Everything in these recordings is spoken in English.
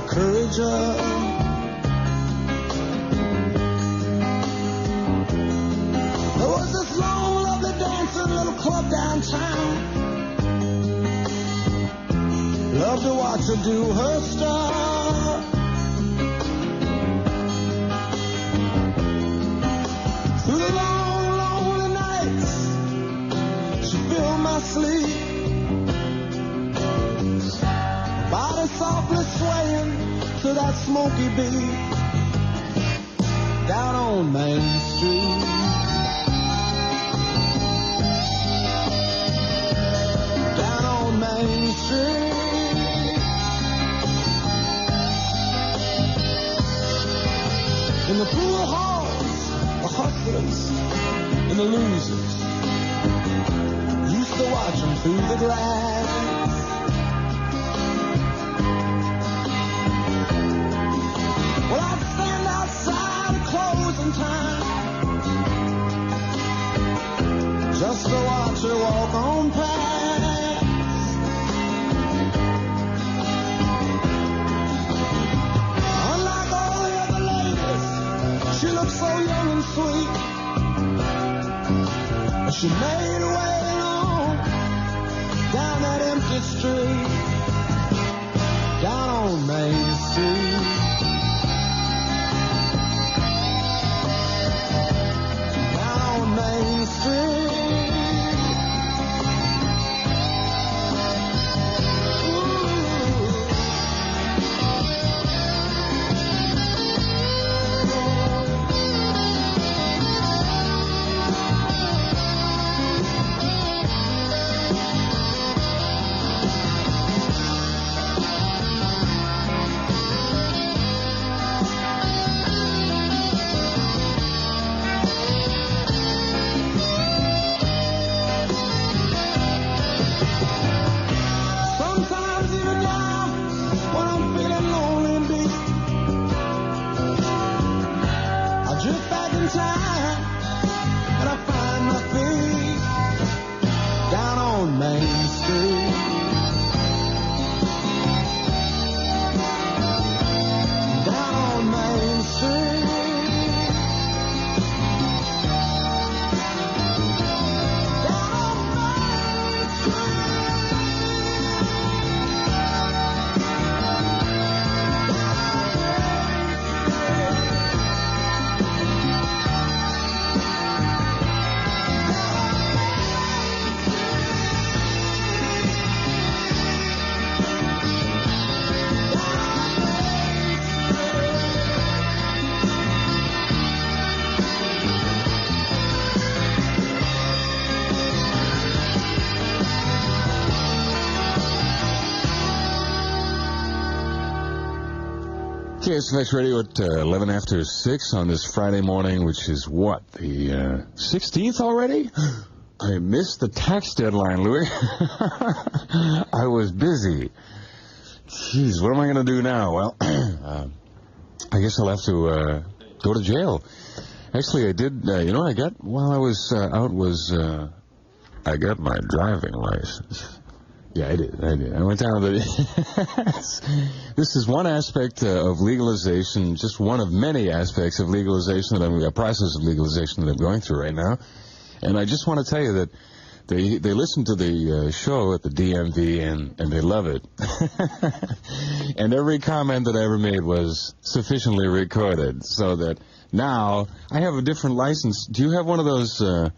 courage up. There was this long, lovely dancing little club downtown. Loved to watch her do her stuff. Through the long, lonely nights, she filled my sleep. Body softly swaying to that smoky beat. Down on Main Street. Down on Main Street. In the pool halls, the hustlers and the losers used to watch them through the glass. Well, I'd stand outside at closing time just to watch her walk on past. Unlike all the other ladies, she looked so young and sweet. She made her way along down that empty street. Down on Main Street. Main Street. KSFX Radio at 11 after 6 on this Friday morning, which is what, the 16th already? I missed the tax deadline, Louis. I was busy. Jeez, what am I going to do now? Well, I guess I'll have to go to jail. Actually, I did, I got, while I was out I got my driving license. Yeah, I did. I went down to the... This is one aspect of legalization, just one of many aspects of legalization process of legalization that I'm going through right now. And I just want to tell you that they listen to the show at the DMV and they love it. And every comment that I ever made was sufficiently recorded so that now I have a different license. Do you have one of those...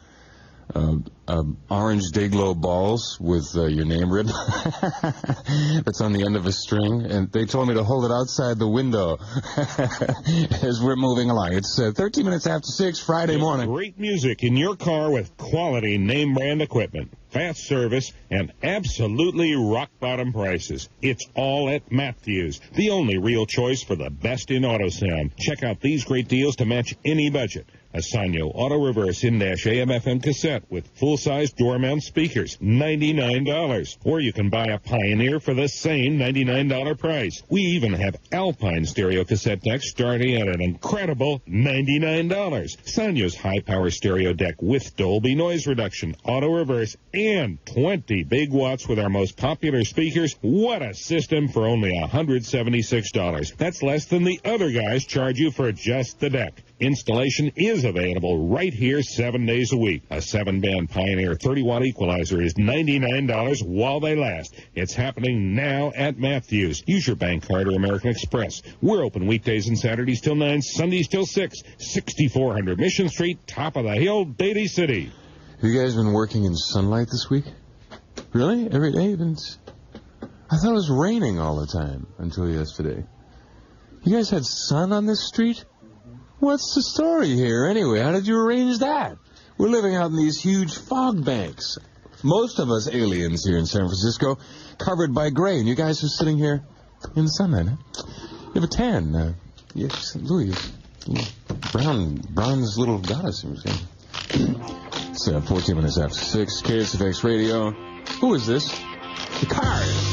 orange Day-Glo balls with your name written that's on the end of a string, and they told me to hold it outside the window as we're moving along. It's 13 minutes after 6 Friday morning. Great music in your car with quality name brand equipment, fast service, and absolutely rock-bottom prices. It's all at Matthews, the only real choice for the best in auto sound. Check out these great deals to match any budget. A Sanyo auto reverse in-dash AM/FM cassette with full-size door-mount speakers, $99. Or you can buy a Pioneer for the same $99 price. We even have Alpine stereo cassette decks starting at an incredible $99. Sanyo's high-power stereo deck with Dolby noise reduction, auto reverse, and 20 big watts with our most popular speakers. What a system for only $176. That's less than the other guys charge you for just the deck. Installation is available right here 7 days a week. A 7-band Pioneer 30-watt equalizer is $99 while they last. It's happening now at Matthews. Use your bank card or American Express. We're open weekdays and Saturdays till 9, Sundays till 6. 6400 Mission Street, top of the hill, Beatty City. Have you guys been working in sunlight this week? Really? Every day? I thought it was raining all the time until yesterday. You guys had sun on this street? What's the story here, anyway? How did you arrange that? We're living out in these huge fog banks. Most of us aliens here in San Francisco covered by gray, and you guys are sitting here in the sunlight, huh? You have a tan. Yes, Louis. Brown's little goddess. It's 14 minutes after 6. KSFX Radio. Who is this? The Cars.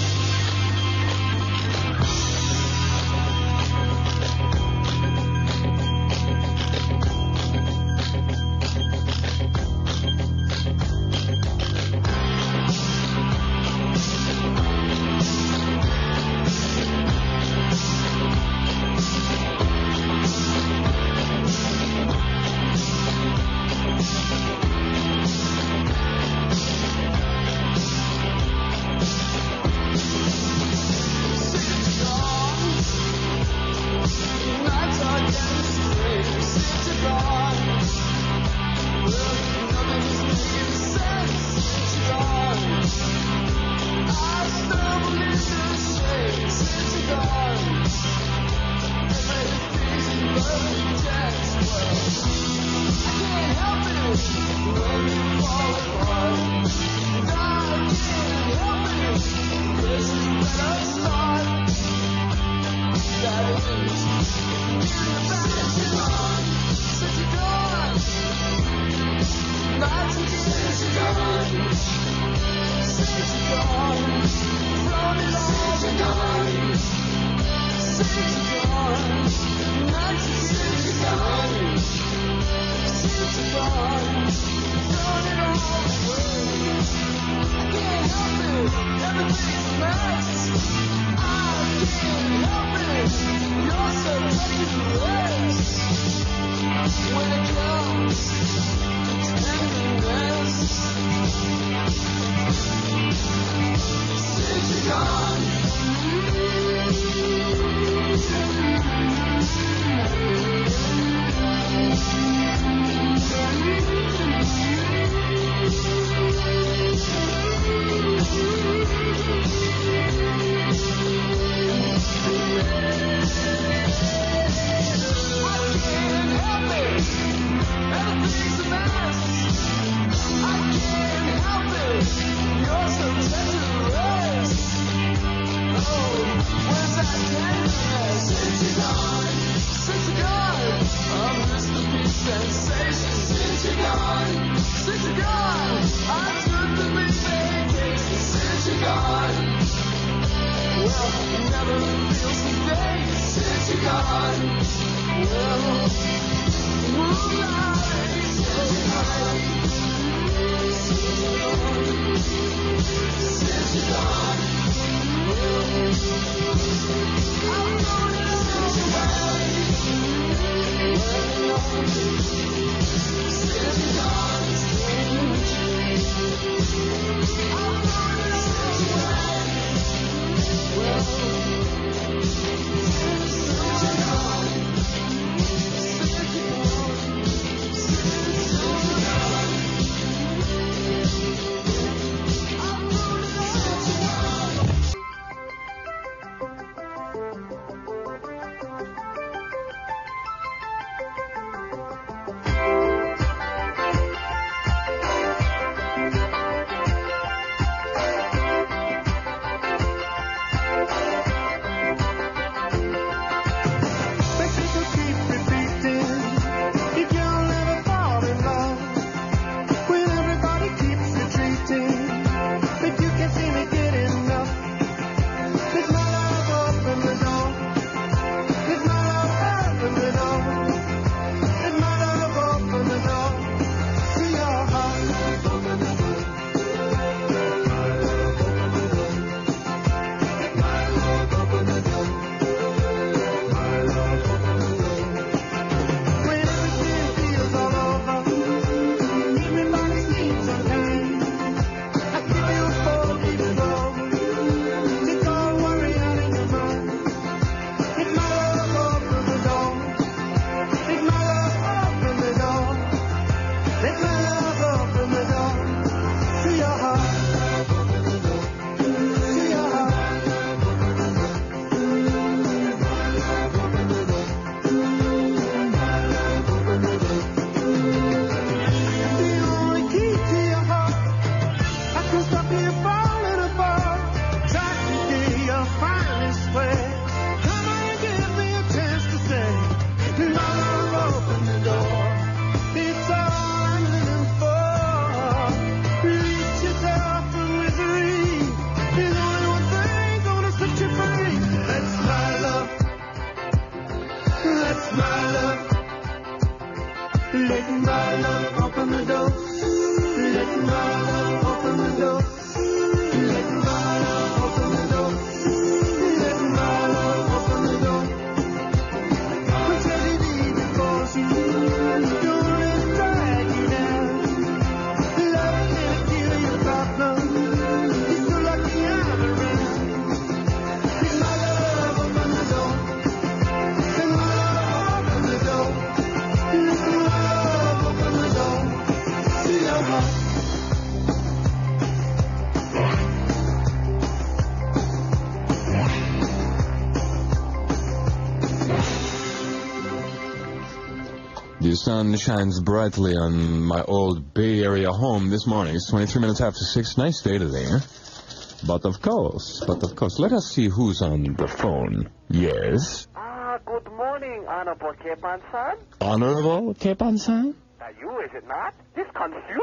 sun shines brightly on my old Bay Area home this morning. It's 23 minutes after 6. Nice day today, huh? But of course, let us see who's on the phone. Yes? Good morning, Honorable Kepan-san. Honorable Kepan-san? You, is it not? It's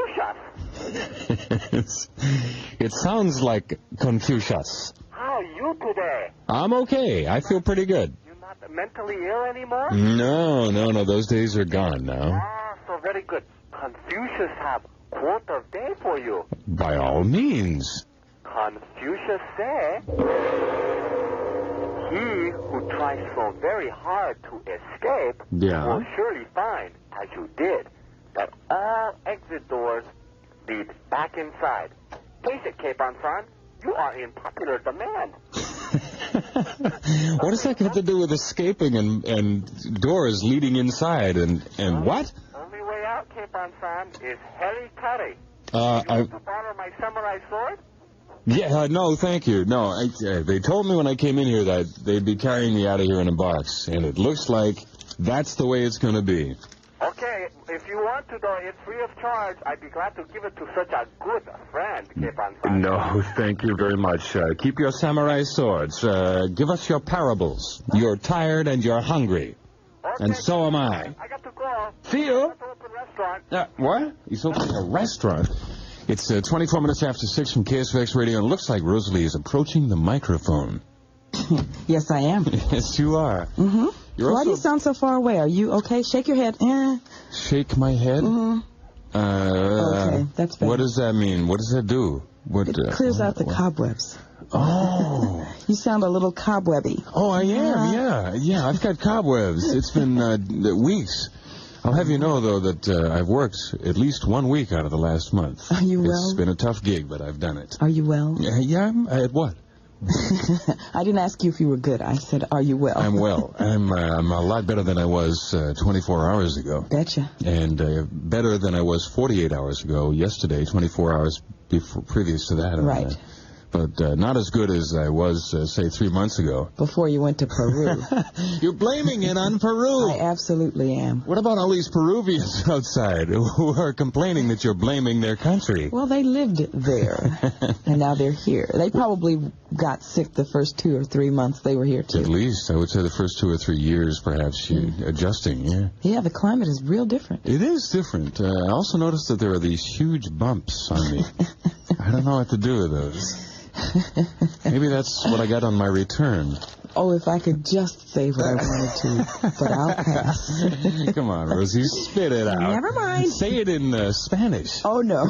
Confucius. It sounds like Confucius. How are you today? I'm okay. I feel pretty good. You're not mentally ill anymore? No. Those days are gone now. So very good. Confucius have quote of day for you. By all means. Confucius said, he who tries so very hard to escape will surely find, as you did, that all exit doors lead back inside. Face it, Kepan-san, you are in popular demand. What does that have to do with escaping and doors leading inside and what? Only way out, Kepan-san, is Harry Curry. You I want to borrow my samurai sword? Yeah, no, thank you. No, they told me when I came in here that they'd be carrying me out of here in a box, and it looks like that's the way it's going to be. Okay, if you want to, though, it's free of charge. I'd be glad to give it to such a good friend, Kepan-san. No, thank you very much. Keep your samurai swords. Give us your parables. You're tired and you're hungry. Okay, And so am I. I got to go. See you. I got to open restaurant. What? He's opening a restaurant. It's 24 minutes after 6 from KSFX Radio, and it looks like Rosalie is approaching the microphone. Yes, I am. Yes, you are. Mm-hmm. Why do you sound so far away? Are you okay? Shake your head. Shake my head? Mm-hmm. Okay, that's better. What does that mean? What does that do? It clears out the cobwebs. Oh. You sound a little cobwebby. Oh, I am, yeah. I've got cobwebs. It's been weeks. I'll have you know, though, that I've worked at least 1 week out of the last month. Are you well? It's been a tough gig, but I've done it. Are you well? Yeah, at what? I didn't ask you if you were good. I said, are you well? I'm well. I'm a lot better than I was 24 hours ago. Betcha. And better than I was 48 hours ago yesterday, 24 hours previous to that. Right. But not as good as I was, say, 3 months ago. Before you went to Peru. You're blaming it on Peru. I absolutely am. What about all these Peruvians outside who are complaining that you're blaming their country? Well, they lived there, and now they're here. They probably got sick the first 2 or 3 months they were here, too. At least, I would say the first 2 or 3 years, perhaps, adjusting, yeah. Yeah, the climate is real different. It is different. I also noticed that there are these huge bumps on me. I don't know what to do with those. Maybe that's what I got on my return. Oh, if I could just say what I wanted to, but I'll pass. Come on, Rosie, spit it out. Never mind. Say it in Spanish. Oh, no.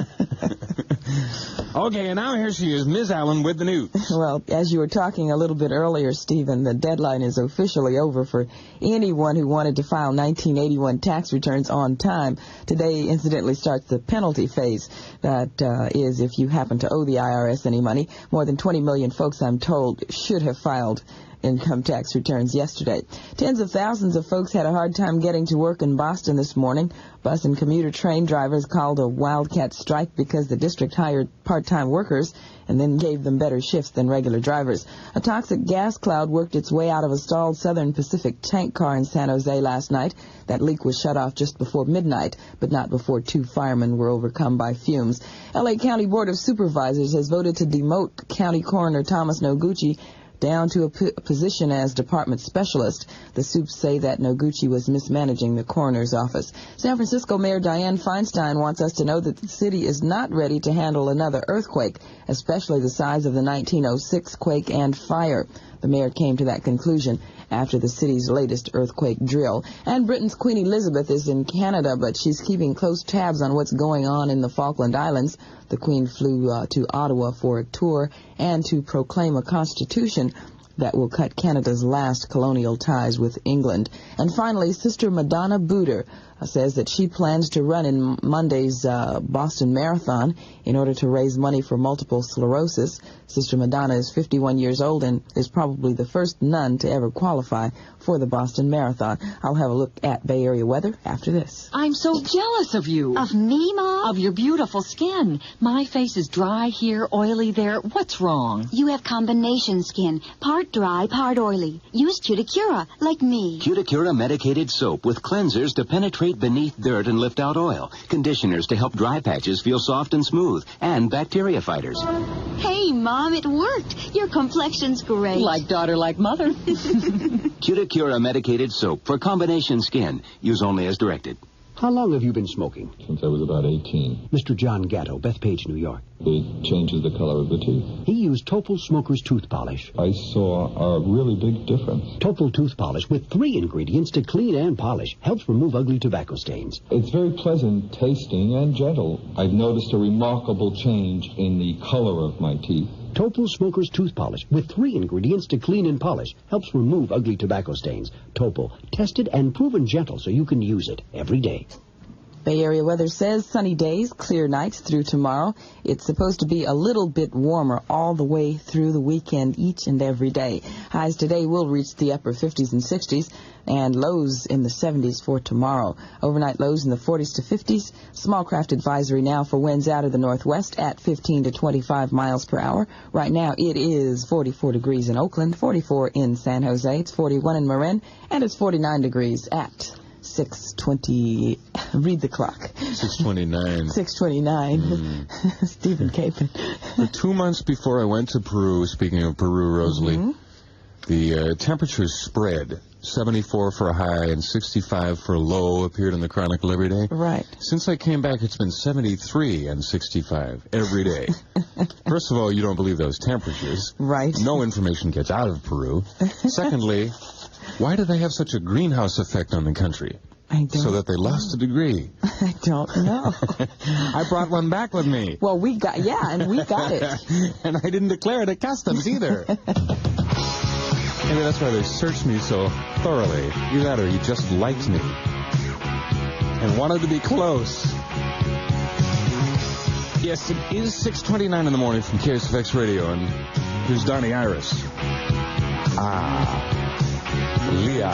Okay, and now here she is, Ms. Allen, with the news. Well, as you were talking a little bit earlier, Stephen, the deadline is officially over for anyone who wanted to file 1981 tax returns on time. Today, incidentally, starts the penalty phase. That is, if you happen to owe the IRS any money. More than 20 million folks, I'm told, should have filed income tax returns yesterday. Tens of thousands of folks had a hard time getting to work in Boston this morning. Bus and commuter train drivers called a wildcat strike because the district hired part-time workers and then gave them better shifts than regular drivers. A toxic gas cloud worked its way out of a stalled Southern Pacific tank car in San Jose last night. That leak was shut off just before midnight, but not before 2 firemen were overcome by fumes. L.A. County Board of Supervisors has voted to demote County Coroner Thomas Noguchi down to a position as department specialist. The Supes say that Noguchi was mismanaging the coroner's office. San Francisco Mayor Dianne Feinstein wants us to know that the city is not ready to handle another earthquake, especially the size of the 1906 quake and fire. The mayor came to that conclusion after the city's latest earthquake drill. And Britain's Queen Elizabeth is in Canada, but she's keeping close tabs on what's going on in the Falkland Islands. The Queen flew to Ottawa for a tour and to proclaim a constitution that will cut Canada's last colonial ties with England. And finally, Sister Madonna Buder says that she plans to run in Monday's Boston Marathon in order to raise money for multiple sclerosis. Sister Madonna is 51 years old and is probably the first nun to ever qualify for the Boston Marathon. I'll have a look at Bay Area weather after this. I'm so jealous of you. Of me, Mom? Of your beautiful skin. My face is dry here, oily there. What's wrong? You have combination skin. Part dry, part oily. Use Cuticura, like me. Cuticura medicated soap with cleansers to penetrate penetrate beneath dirt and lift out oil, conditioners to help dry patches feel soft and smooth, and bacteria fighters. Hey, Mom, it worked. Your complexion's great. Like daughter, like mother. Cuticura medicated soap for combination skin. Use only as directed. How long have you been smoking? Since I was about 18. Mr. John Gatto, Bethpage, New York. It changes the color of the teeth. He used Topol Smoker's tooth polish. I saw a really big difference. Topol tooth polish with 3 ingredients to clean and polish helps remove ugly tobacco stains. It's very pleasant tasting and gentle. I've noticed a remarkable change in the color of my teeth. Topol Smoker's tooth polish with 3 ingredients to clean and polish helps remove ugly tobacco stains. Topol, tested and proven gentle so you can use it every day. Bay Area weather says sunny days, clear nights through tomorrow. It's supposed to be a little bit warmer all the way through the weekend each and every day. Highs today will reach the upper 50s and 60s, and lows in the 70s for tomorrow. Overnight lows in the 40s to 50s. Small craft advisory now for winds out of the northwest at 15 to 25 miles per hour. Right now it is 44 degrees in Oakland, 44 in San Jose, it's 41 in Marin, and it's 49 degrees at 6:20. Read the clock. 6:29. 6:29. Stephen Capon. For 2 months before I went to Peru, speaking of Peru, Rosalie, the temperatures spread. 74 for a high and 65 for a low appeared in the Chronicle every day. Right. Since I came back, it's been 73 and 65 every day. First of all, you don't believe those temperatures. Right. No information gets out of Peru. Secondly, why do they have such a greenhouse effect on the country? I don't So that they lost a degree. I don't know. I brought one back with me. Well, we got it. And I didn't declare it at customs either. Maybe that's why they searched me so thoroughly. Either that or he just liked me and wanted to be close. Yes, it is 6:29 in the morning from KSFX Radio, and here's Donnie Iris. Leah.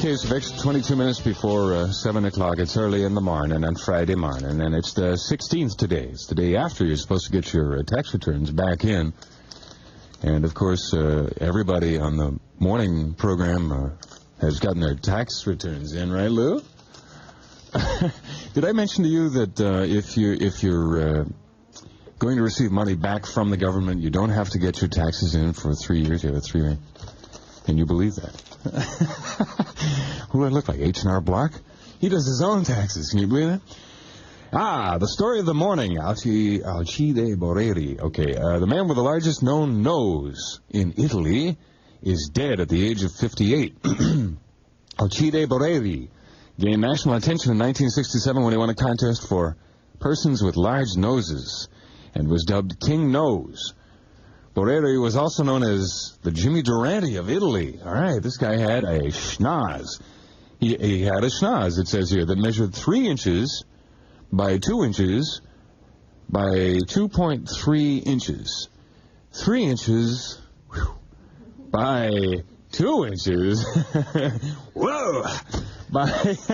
KSFX, 22 minutes before 7 o'clock. It's early in the morning on Friday morning, and it's the 16th today. It's the day after you're supposed to get your tax returns back in. And, of course, everybody on the morning program has gotten their tax returns in, right, Lou? Did I mention to you that if you're going to receive money back from the government, you don't have to get your taxes in for 3 years? You have a 3-year. Can you believe that? Who do I look like, H&R Block? He does his own taxes. Can you believe that? The story of the morning. Alcide Borreri. Okay, the man with the largest known nose in Italy is dead at the age of 58. Alcide Borreri gained national attention in 1967 when he won a contest for persons with large noses and was dubbed King Nose. Borreri was also known as the Jimmy Durante of Italy. All right, this guy had a schnoz. He had a schnoz, it says here, that measured 3 inches by 2 inches by 2.3 inches. 3 inches by 2 inches. Whoa! By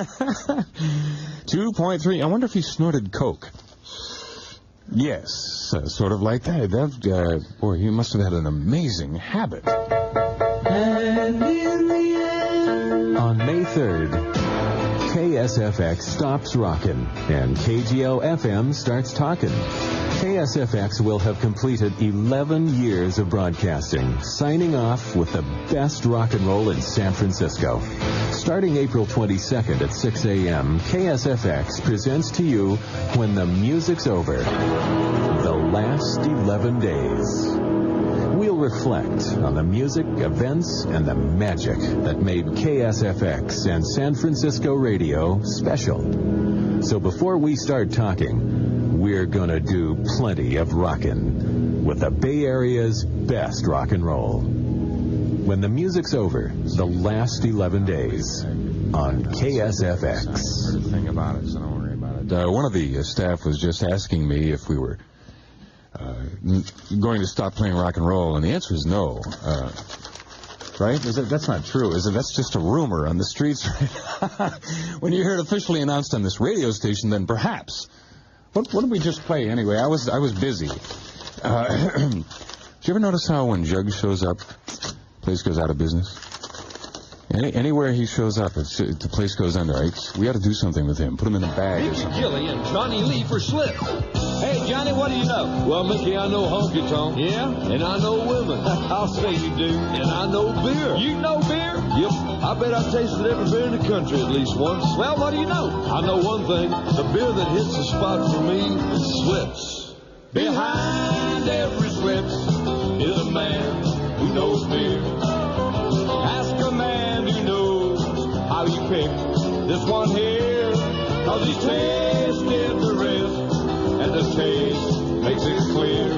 2.3. I wonder if he snorted coke. Yes, sort of like that. Boy, he must have had an amazing habit. And in the end, on May 3rd, KSFX stops rockin' and KGO-FM starts talkin'. KSFX will have completed 11 years of broadcasting, signing off with the best rock and roll in San Francisco. Starting April 22nd at 6 a.m., KSFX presents to you When the Music's Over, the last 11 days. We'll reflect on the music, events, and the magic that made KSFX and San Francisco radio special. So before we start talking, we're gonna do plenty of rockin' with the Bay Area's best rock and roll. When the Music's Over, the last 11 days on KSFX. The thing about it, so don't worry about it. One of the staff was just asking me if we were going to stop playing rock and roll, and the answer is no. Right? That's not true, is it? That's just a rumor on the streets. When you hear it officially announced on this radio station, then perhaps. What did we just play anyway? I was busy. Did you ever notice how when Jug shows up, the place goes out of business? Anywhere he shows up, the place goes under. Right? We got to do something with him. Put him in a bag or Mickey something. Gilly and Johnny Lee for Slip. Hey, Johnny, what do you know? Well, Mickey, I know honky-tonk. Yeah? And I know women. I'll say you do. And I know beer. You know beer? Yep. I bet I've tasted every beer in the country at least once. Well, what do you know? I know one thing. The beer that hits the spot for me is Slips. Behind every Slips is a man who knows beer. Ask a man who knows how you pick this one here. 'Cause he's tasted the rest. And the taste makes it clear.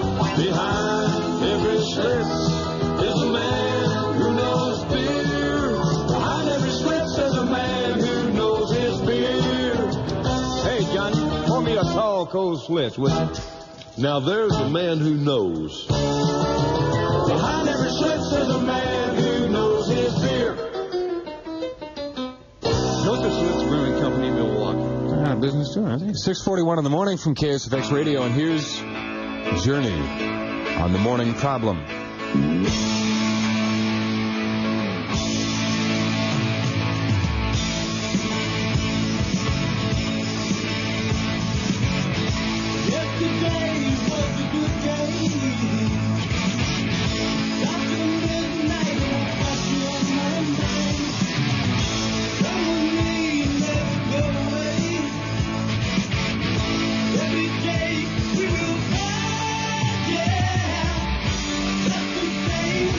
Behind every Schlitz is a man who knows beer. Behind every Schlitz is a man who knows his beer. Hey, Johnny, pour me a tall, cold Schlitz, will you? Now there's a man who knows. Behind every Schlitz is a man who knows his beer. Northern Schlitz Brewing Company, Milwaukee. Business too, I think. 6:41 in the morning from KSFX Radio, and here's Journey on the Morning Problem. yesterday was a good day. After midnight, what's your Monday? Come with me, let's go away. Every day we will fight, yeah. Just the same.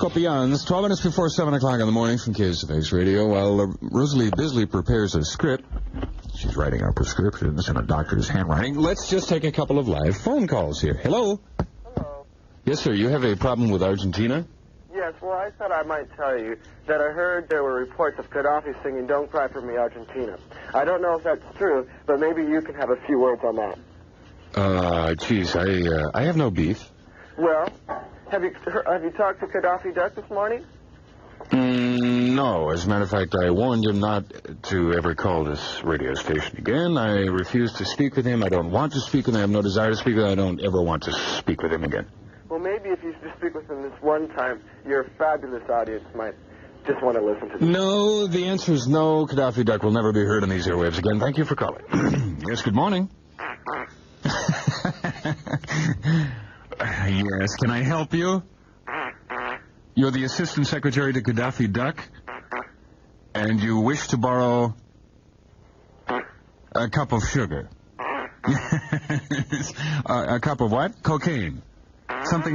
Scorpions, 12 minutes before 7 o'clock in the morning from KSFX Radio, while Rosalie Bisley prepares a script. She's writing our prescriptions in a doctor's handwriting. Let's just take a couple of live phone calls here. Hello? Hello. Yes, sir. You have a problem with Argentina? Yes, well, I thought I might tell you that I heard there were reports of Gaddafi singing Don't Cry for Me, Argentina. I don't know if that's true, but maybe you can have a few words on that. Geez, I have no beef. Well, have you talked to Gaddafi Duck this morning? No. As a matter of fact, I warned him not to ever call this radio station again. I refuse to speak with him. I don't want to speak with him. I have no desire to speak with him. I don't ever want to speak with him again. Well, maybe if you just speak with him this one time, your fabulous audience might just want to listen to this. No, the answer is no. Gaddafi Duck will never be heard on these airwaves again. Thank you for calling. Yes, good morning. Yes, can I help you? You're the Assistant Secretary to Gaddafi Duck, and you wish to borrow a cup of sugar. A cup of what? Cocaine. Something...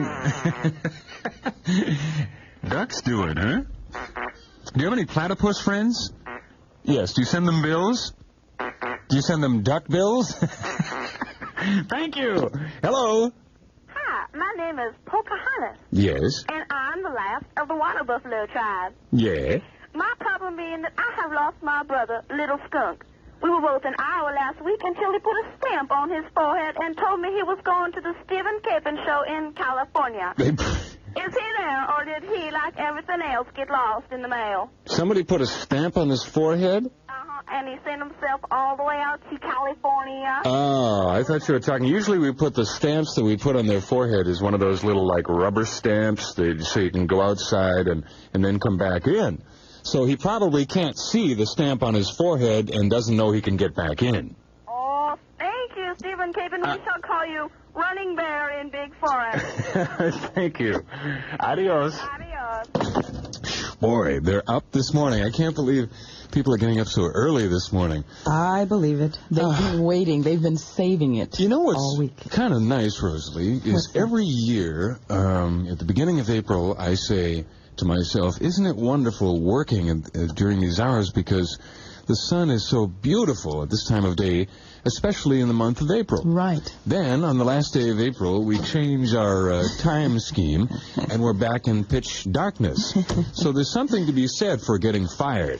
Ducks do it, huh? Do you have any platypus friends? Yes. Do you send them bills? Do you send them duck bills? Thank you. Hello. Hi, my name is Pocahontas. Yes. And I'm the last of the water buffalo tribe. Yes. My problem being that I have lost my brother, Little Skunk. We were both in Iowa last week until he put a stamp on his forehead and told me he was going to the Stephen Capon show in California. Is he there, or did he, like everything else, get lost in the mail? Somebody put a stamp on his forehead? And he sent himself all the way out to California. Oh, I thought you were talking. Usually we put the stamps that we put on their forehead as one of those little, like, rubber stamps so you can go outside and then come back in. So he probably can't see the stamp on his forehead and doesn't know he can get back in. Oh, thank you, Stephen Capon. We shall call you Running Bear in Big Forest. Thank you. Adios. Adios. Boy, they're up this morning. I can't believe people are getting up so early this morning. I believe it. They've been waiting. They've been saving it all week. Kind of nice, Rosalie, is every year at the beginning of April, I say to myself, isn't it wonderful working during these hours because the sun is so beautiful at this time of day, especially in the month of April. Right. Then, on the last day of April, we change our time scheme, and we're back in pitch darkness. So there's something to be said for getting fired.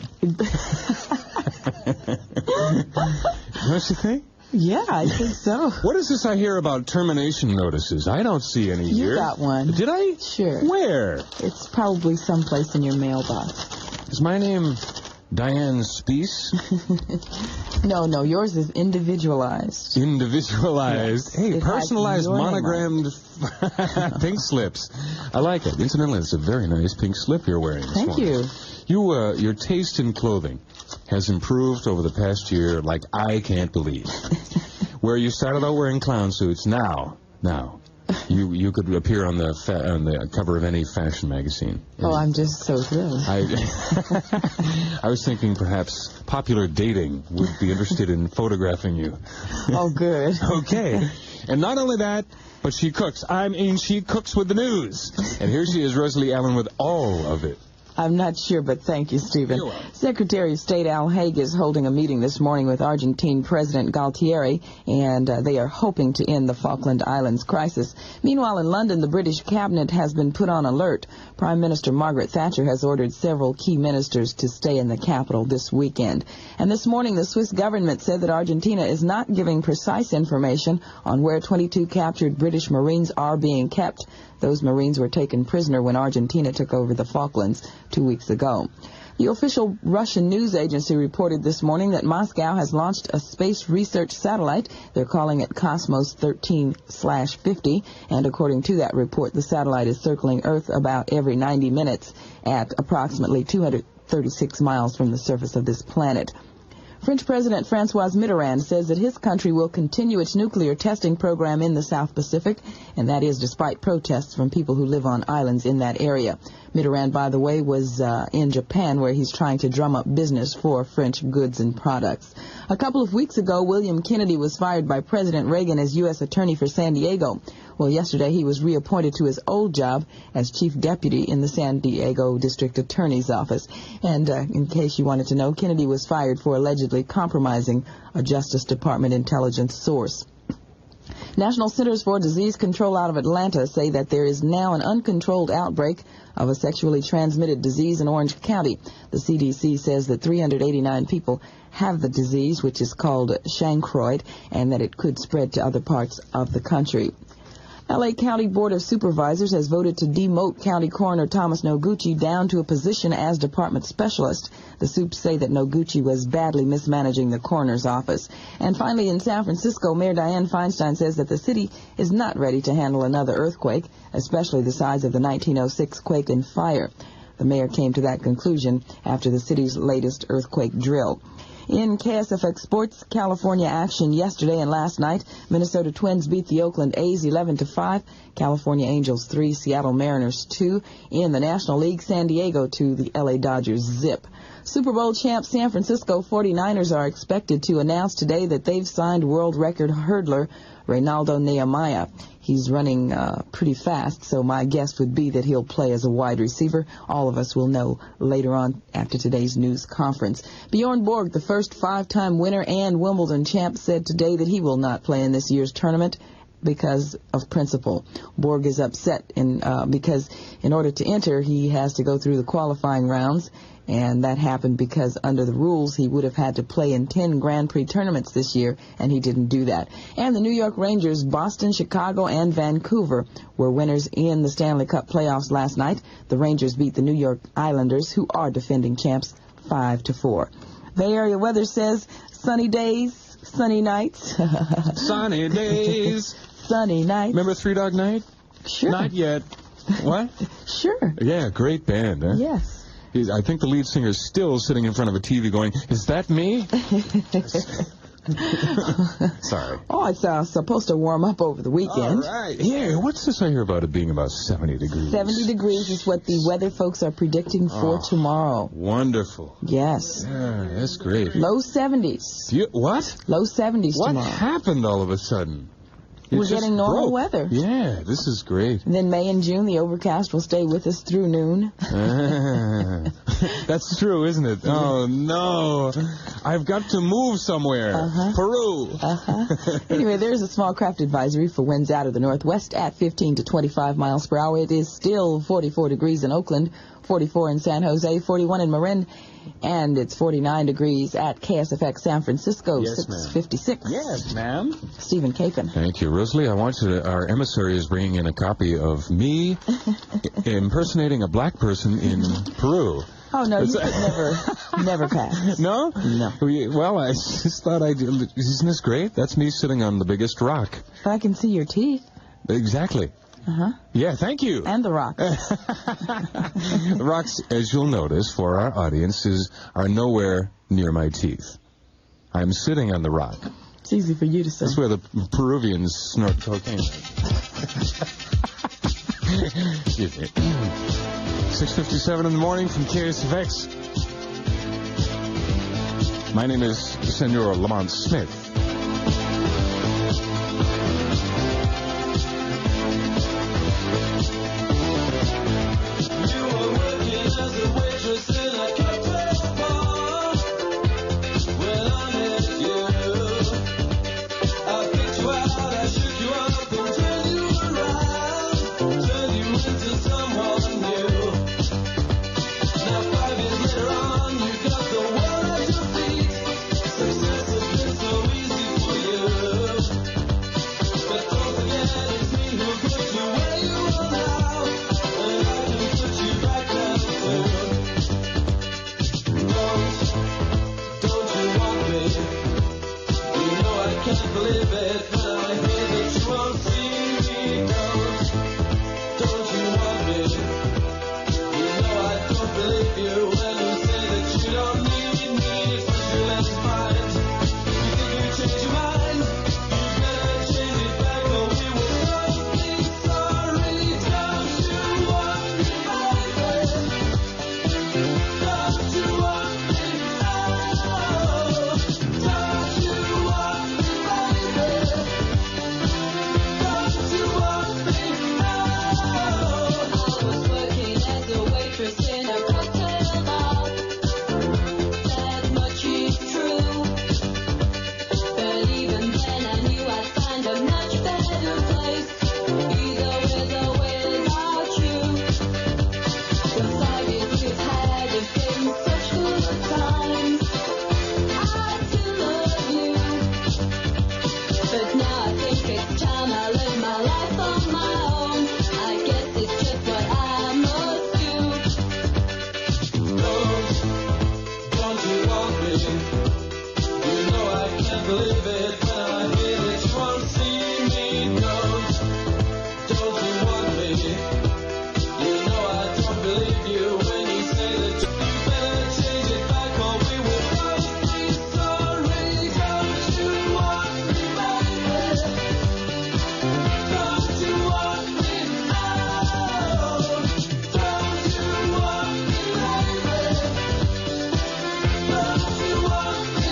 Don't you think? Yeah, I think so. What is this I hear about termination notices? I don't see any here. You got one. Did I? Sure. Where? It's probably someplace in your mailbox. Is my name Diane Speece? No, yours is individualized. Individualized? Yes, hey, personalized monogrammed pink slips. I like it. Incidentally, it's a very nice pink slip you're wearing this morning. Thank you. Your taste in clothing has improved over the past year like I can't believe. Where you started out wearing clown suits, now, you could appear on the cover of any fashion magazine. Oh, I'm just so thrilled. I was thinking perhaps Popular Dating would be interested in photographing you. Oh, good. Okay. And not only that, but she cooks. She cooks with the news. And here she is, Rosalie Allen, with all of it. I'm not sure, but thank you, Stephen. You're welcome. Secretary of State Al Haig is holding a meeting this morning with Argentine President Galtieri, and they are hoping to end the Falkland Islands crisis. Meanwhile, in London, the British cabinet has been put on alert. Prime Minister Margaret Thatcher has ordered several key ministers to stay in the capital this weekend. And this morning, the Swiss government said that Argentina is not giving precise information on where 22 captured British Marines are being kept. Those Marines were taken prisoner when Argentina took over the Falklands 2 weeks ago. The official Russian news agency reported this morning that Moscow has launched a space research satellite. They're calling it Cosmos 13/50, and according to that report, the satellite is circling Earth about every 90 minutes at approximately 236 miles from the surface of this planet. French President François Mitterrand says that his country will continue its nuclear testing program in the South Pacific, and that is despite protests from people who live on islands in that area. Mitterrand, by the way, was in Japan, where he's trying to drum up business for French goods and products. A couple of weeks ago, William Kennedy was fired by President Reagan as U.S. Attorney for San Diego. Well, yesterday he was reappointed to his old job as chief deputy in the San Diego District Attorney's Office. And in case you wanted to know, Kennedy was fired for allegedly compromising a Justice Department intelligence source. National Centers for Disease Control out of Atlanta say that there is now an uncontrolled outbreak of a sexually transmitted disease in Orange County. The CDC says that 389 people have the disease, which is called chancroid, and that it could spread to other parts of the country. L.A. County Board of Supervisors has voted to demote County Coroner Thomas Noguchi down to a position as department specialist. The Supes say that Noguchi was badly mismanaging the coroner's office. And finally, in San Francisco, Mayor Dianne Feinstein says that the city is not ready to handle another earthquake, especially the size of the 1906 quake and fire. The mayor came to that conclusion after the city's latest earthquake drill. In KSFX Sports, California action yesterday and last night. Minnesota Twins beat the Oakland A's 11-5. California Angels 3, Seattle Mariners 2. In the National League, San Diego 2, the LA Dodgers zip. Super Bowl champ San Francisco 49ers are expected to announce today that they've signed world record hurdler Reynaldo Nehemiah. He's running pretty fast, so my guess would be that he'll play as a wide receiver. All of us will know later on after today's news conference. Bjorn Borg, the first 5-time winner and Wimbledon champ, said today that he will not play in this year's tournament because of principle. Borg is upset because in order to enter, he has to go through the qualifying rounds. And that happened because under the rules, he would have had to play in 10 Grand Prix tournaments this year, and he didn't do that. And the New York Rangers, Boston, Chicago, and Vancouver were winners in the Stanley Cup playoffs last night. The Rangers beat the New York Islanders, who are defending champs, 5-4. Bay Area weather says sunny days, sunny nights. Sunny days. Sunny nights. Remember Three Dog Night? Sure. Not yet. What? Sure. Yeah, great band, huh? Yes. I think the lead singer is still sitting in front of a TV going, is that me? Sorry. Oh, it's supposed to warm up over the weekend. All right. Yeah, what's this I hear about it being about 70 degrees? 70 degrees is what the weather folks are predicting for tomorrow. Wonderful. Yes. Yeah, that's great. Low 70s. What? Low 70s what tomorrow. What happened all of a sudden? We're getting normal weather. Yeah, this is great. And then May and June, the overcast will stay with us through noon. That's true, isn't it? Oh, no. I've got to move somewhere. Peru. Anyway, there's a small craft advisory for winds out of the northwest at 15 to 25 miles per hour. It is still 44 degrees in Oakland, 44 in San Jose, 41 in Marin, and it's 49 degrees at KSFX San Francisco, yes, 656. Yes, ma'am. Stephen Capon. Thank you, Rosalie. I want you to, our emissary is bringing in a copy of me impersonating a black person in Peru. Oh, no, you could never pass. No? No. Well, I just thought isn't this great? That's me sitting on the biggest rock. I can see your teeth. Exactly. Yeah, thank you. And the rocks. The rocks, as you'll notice, for our audience, are nowhere near my teeth. I'm sitting on the rock. It's easy for you to say. That's where the Peruvians snort cocaine. Excuse me. 6:57 in the morning from KSFX. My name is Senor Lamont Smith. But now I think it's time I live my life on my own. I guess it's just what I must do. Don't you want me? You know I can't believe it when I hear that you won't see me. Don't you want me? You know I don't believe you when you say that you better change it back or we will both be sorry. Don't you want me, baby? Don't you want me now? Don't you want me, baby? Don't you want me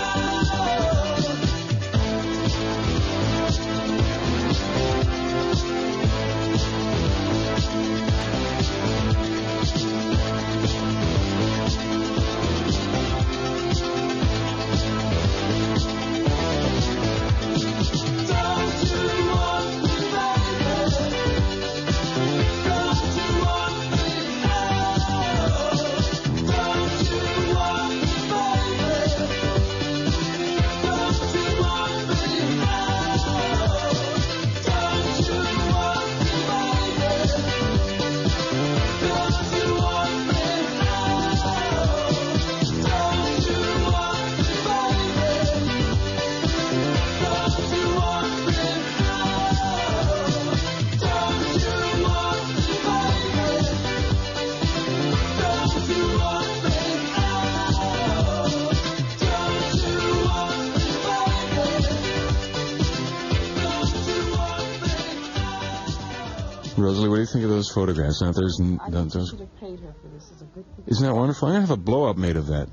Rosalie, what do you think of those photographs? Now, those. Should have paid her for this. It's a good thing. Isn't that wonderful? I'm gonna have a blow-up made of that.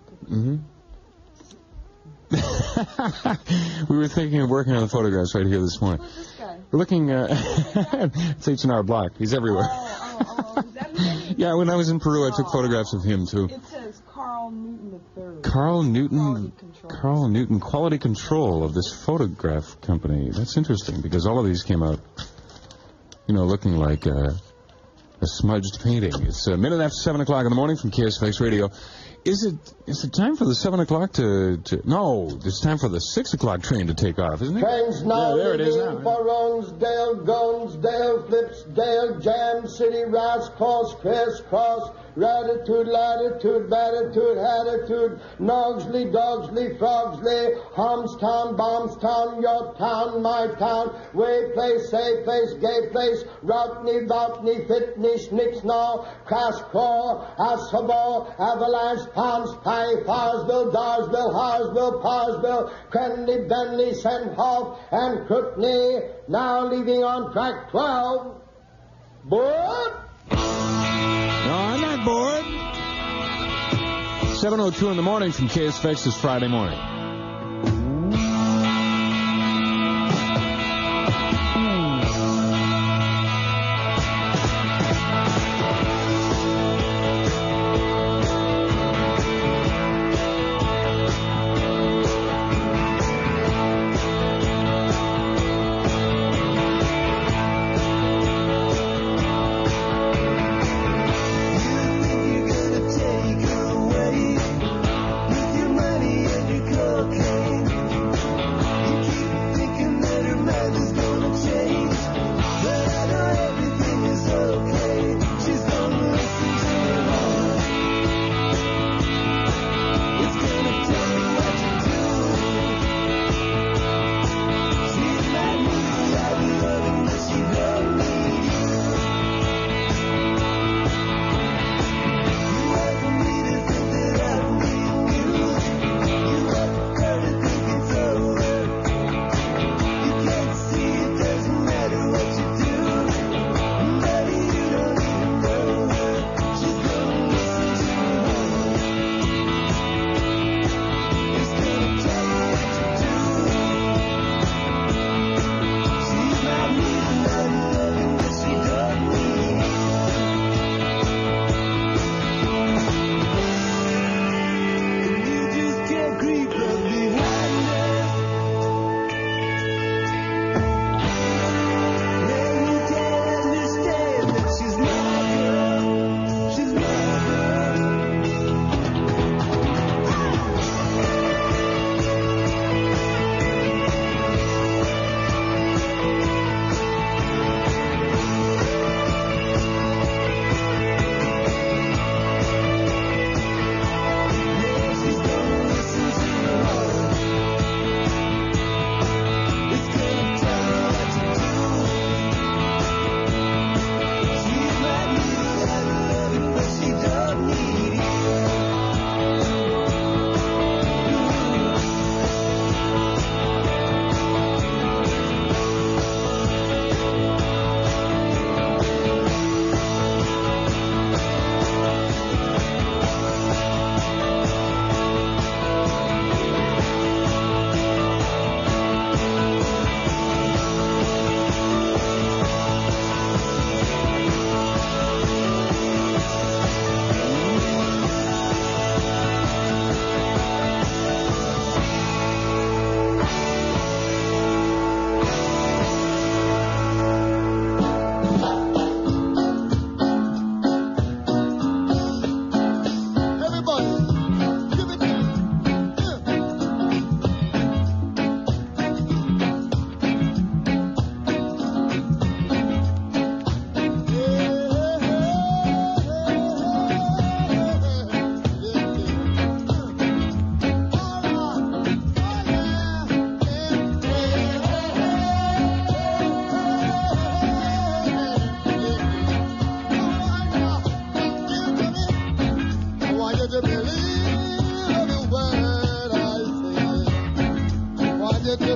We were thinking of working on the photographs right here this morning. Who's this guy? We're looking at it's H&R Block. He's everywhere. Oh, is that his name? Yeah, when I was in Peru, I took photographs of him too. It says Carl Newton III. Carl Newton, quality control of this photograph company. That's interesting because all of these came out, you know, looking like a smudged painting. It's a minute after 7 o'clock in the morning from KSFX Radio. Is it time for the 7 o'clock to... No, it's time for the 6 o'clock train to take off, isn't it? Trains now there it is now. For Ronesdale, Gonesdale, Flipsdale, Jam City, Rice Cross, Crisscross, Ratitude, Latitude, Batitude, Attitude, Nogsley, Dogsley, Frogsley, Homstown, Bombstown, your town, my town, Way Place, Safe Place, Gay Place, Routney, Voutney, Fitney, Schnicksnaw, Crascraw, Assabal, Avalanche, Ponce, Pie, Farsville, Darsville, Harsville, Parsville, Crenley, Benley, Senthoff, and Crookney, now leaving on track 12. Board? No, I'm not bored. 7:02 in the morning from KSFX this Friday morning. Take her away with your money and your clothes.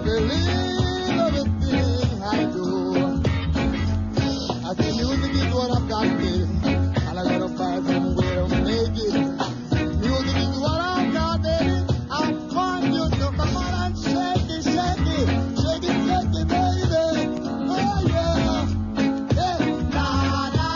believe everything I do. I say music is what I've got, baby, and I gotta find some way to make it. Music is what I've got, baby. I want you to come on and shake it, shake it, shake it, shake it, baby. Oh yeah, yeah. Na na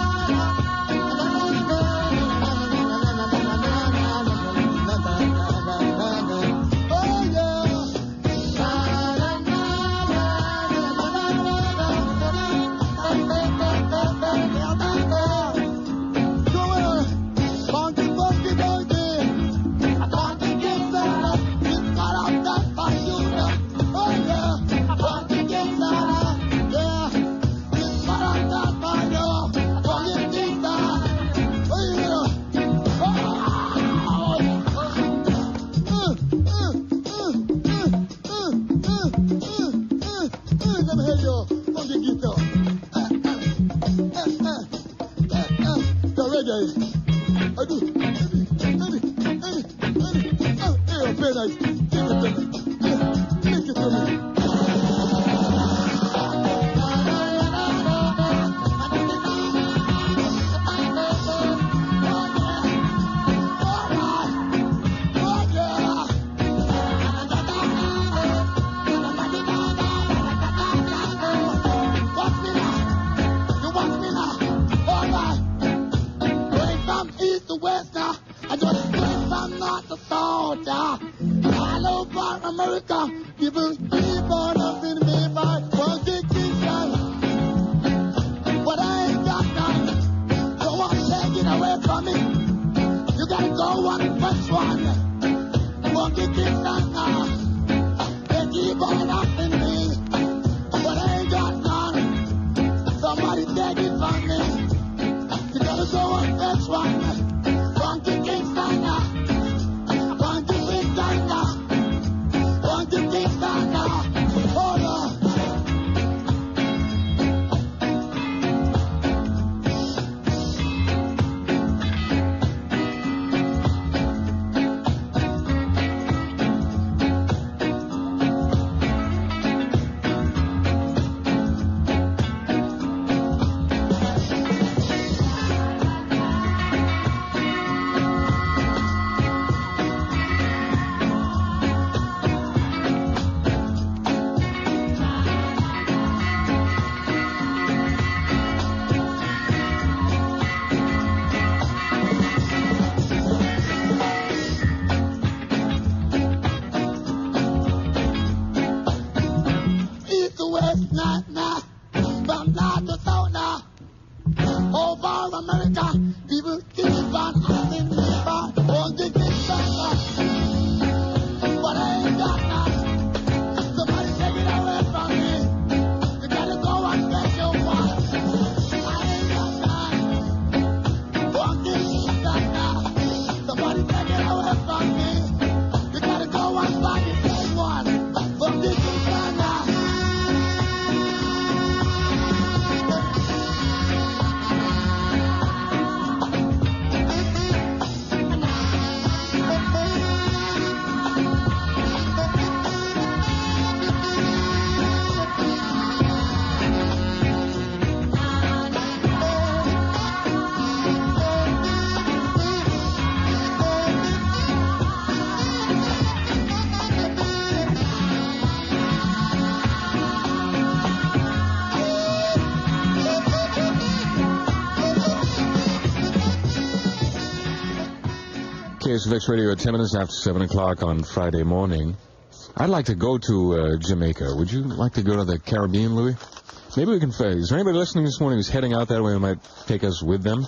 KSFX Radio at 10 minutes after 7 o'clock on Friday morning. I'd like to go to Jamaica. Would you like to go to the Caribbean, Louis? Maybe we can... Is there anybody listening this morning who's heading out that way who might take us with them?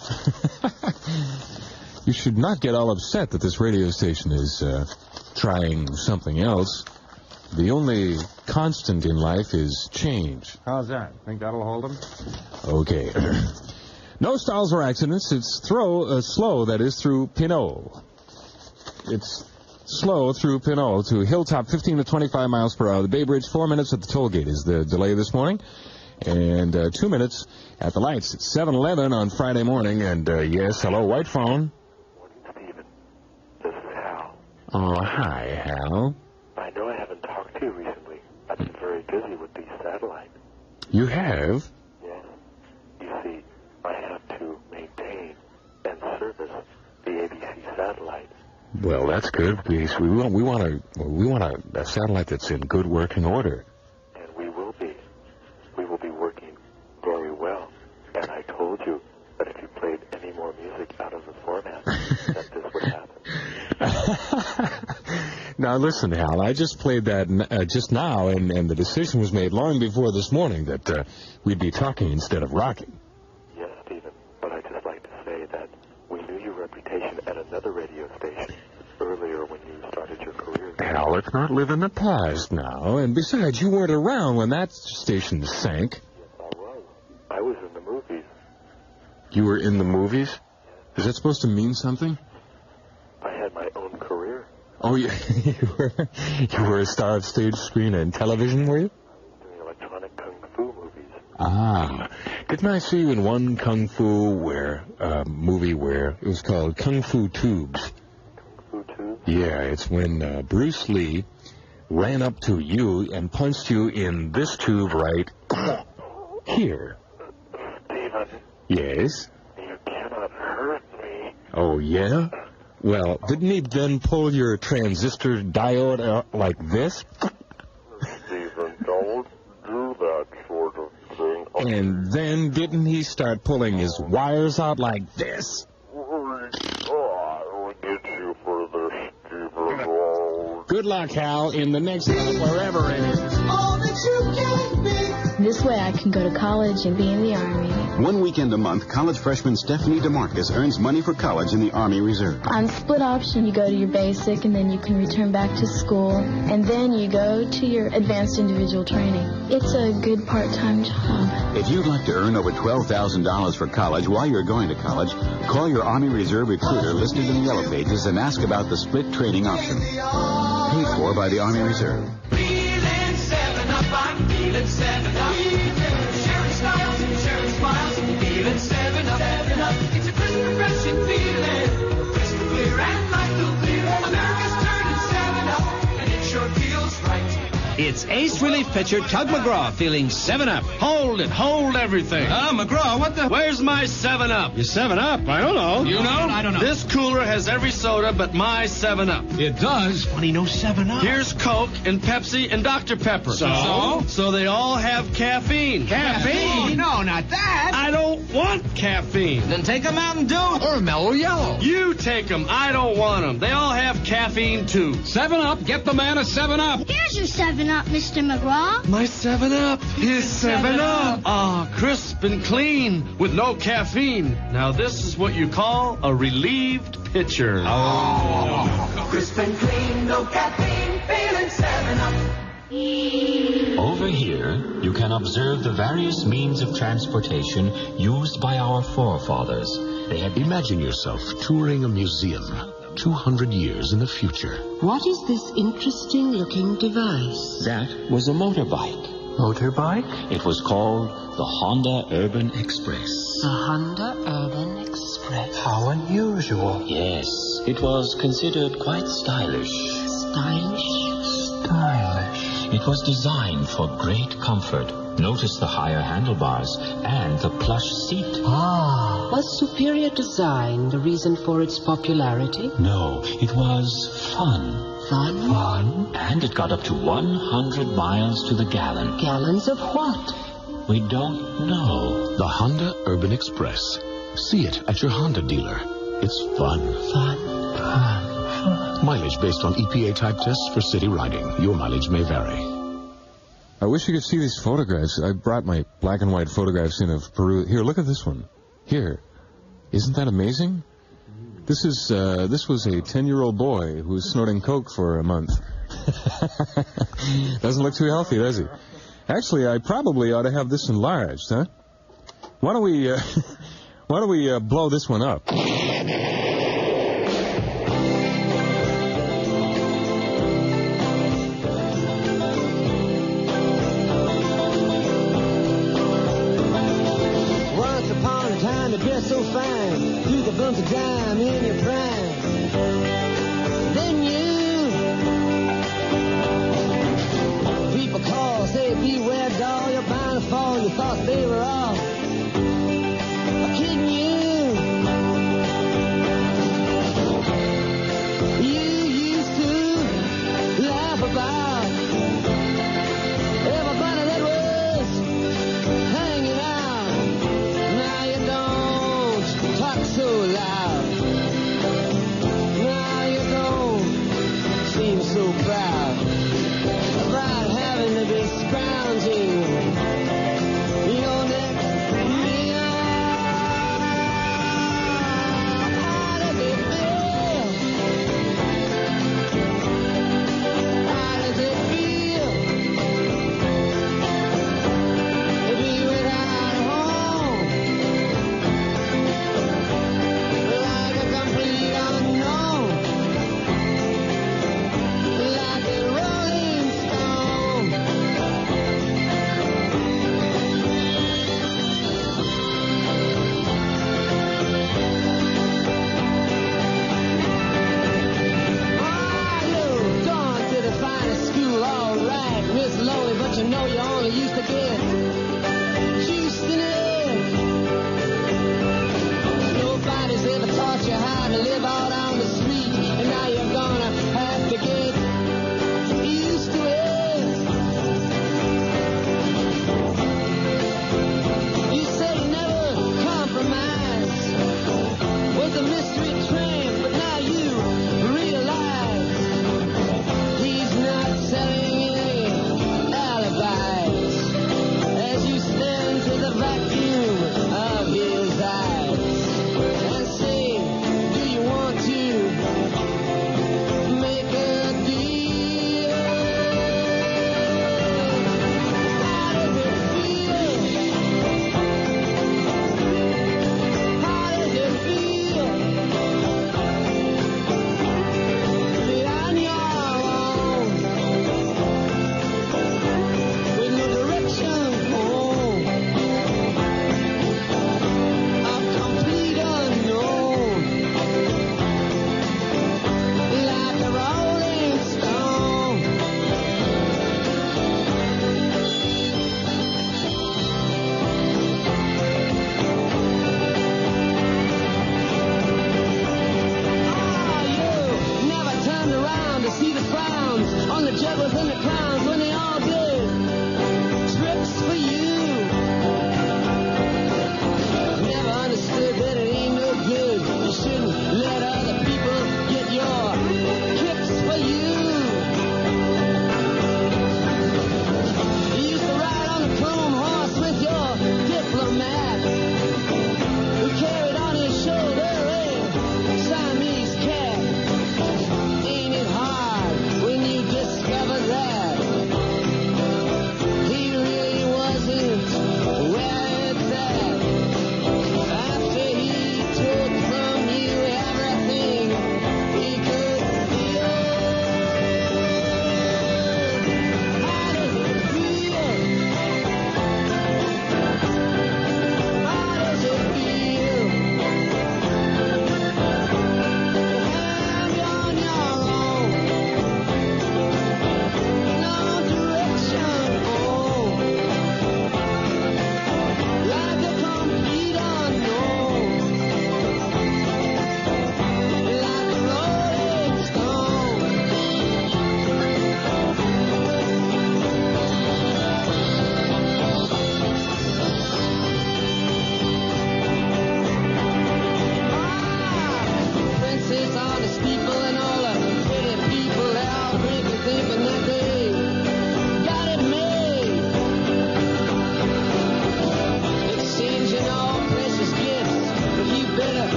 You should not get all upset that this radio station is trying something else. The only constant in life is change. How's that? Think that'll hold them? Okay. No stalls or accidents. It's slow, that is, through Pinot. It's slow through Pinot to Hilltop, 15 to 25 miles per hour. The Bay Bridge, 4 minutes at the toll gate is the delay this morning. And 2 minutes at the lights. It's 7-11 on Friday morning. And, yes, hello, white phone. Morning, Stephen. This is Hal. Oh, hi, Hal. I know I haven't talked to you recently, very busy with these satellites. You have? Yes. You see, I have to maintain and service the ABC satellite. Well, that's good. We want a satellite that's in good working order. And we will be. We will be working very well. And I told you that if you played any more music out of the format, that this would happen. Now, listen, Hal, I just played that just now, and the decision was made long before this morning that we'd be talking instead of rocking. Yes, Stephen, but I'd just like to say that we knew your reputation at another radio station earlier when you started your career. Hal, let's not live in the past now. And besides, you weren't around when that station sank. Yes, I was. I was in the movies. You were in the movies? Is that supposed to mean something? I had my own career. Oh, you were a star of stage, screen, and television, were you? I was doing electronic kung fu movies. Ah. Didn't I see you in one kung fu movie where it was called Kung Fu Tubes? Kung Fu Tubes? Yeah, it's when Bruce Lee ran up to you and punched you in this tube right here. Stephen. Yes? You cannot hurt me. Oh, yeah? Well, didn't he then pull your transistor diode out like this? Stephen, don't do that sort of thing. And then didn't he start pulling his wires out like this? Oh, I will get you for this, Stephen. Good luck, Hal, in the next one, wherever it is. All that you can be. This way I can go to college and be in the Army. One weekend a month, college freshman Stephanie DeMarcus earns money for college in the Army Reserve. On split option, you go to your basic, and then you can return back to school, and then you go to your advanced individual training. It's a good part-time job. If you'd like to earn over $12,000 for college while you're going to college, call your Army Reserve recruiter listed in the Yellow Pages and ask about the split training option. Paid for by the Army Reserve. Feeling 7 Up, I'm feeling 7 Up. Sharing styles and sharing smiles. Feeling 7 Up, 7 Up. It's a crisp, refreshing feeling. Crystal clear and light blue clear. America's turning 7 Up, and it sure feels right. It's Ace Relief pitcher Tug McGraw feeling 7-Up. Hold it. Hold everything. McGraw, what the? Where's my 7-Up? Your 7-Up? I don't know. You know? I don't know. This cooler has every soda but my 7-Up. It does? Funny, no 7-Up. Here's Coke and Pepsi and Dr. Pepper. So they all have caffeine. Caffeine? No, not that. I don't want caffeine. Then take a Mountain Dew or a Mellow Yellow. You take them. I don't want them. They all have caffeine, too. 7-Up. Get the man a 7-Up. Here's your 7-Up, Mr. McGraw. My 7-Up is 7-Up. Ah, crisp and clean with no caffeine. Now this is what you call a relieved pitcher. Oh. Crisp and clean, no caffeine, feeling 7 Up. Over here, you can observe the various means of transportation used by our forefathers. They had... Imagine yourself touring a museum 200 years in the future. What is this interesting-looking device? That was a motorbike. Motorbike? It was called the Honda Urban Express. The Honda Urban Express. How unusual. Yes, it was considered quite stylish. Stylish? Stylish. It was designed for great comfort. Notice the higher handlebars and the plush seat. Ah. Was superior design the reason for its popularity? No, it was fun. Fun? Fun? And it got up to 100 miles to the gallon. Gallons of what? We don't know. The Honda Urban Express. See it at your Honda dealer. It's fun. Fun? Fun. Mileage based on EPA type tests for city riding. Your mileage may vary. I wish you could see these photographs. I brought my black and white photographs in of Peru. Here, look at this one. Here. Isn't that amazing? This was a 10-year-old boy who was snorting coke for a month. Doesn't look too healthy, does he? Actually, I probably ought to have this enlarged, huh? Why don't we blow this one up? So fine, through the bumps of dime in your prime. Then you, people call all say, beware, doll, you're bound to fall. You thought they were all kidding you. You used to laugh about everybody that was hanging out. Now you don't talk so loud. Now you don't seem so proud about having to be scrounging your neck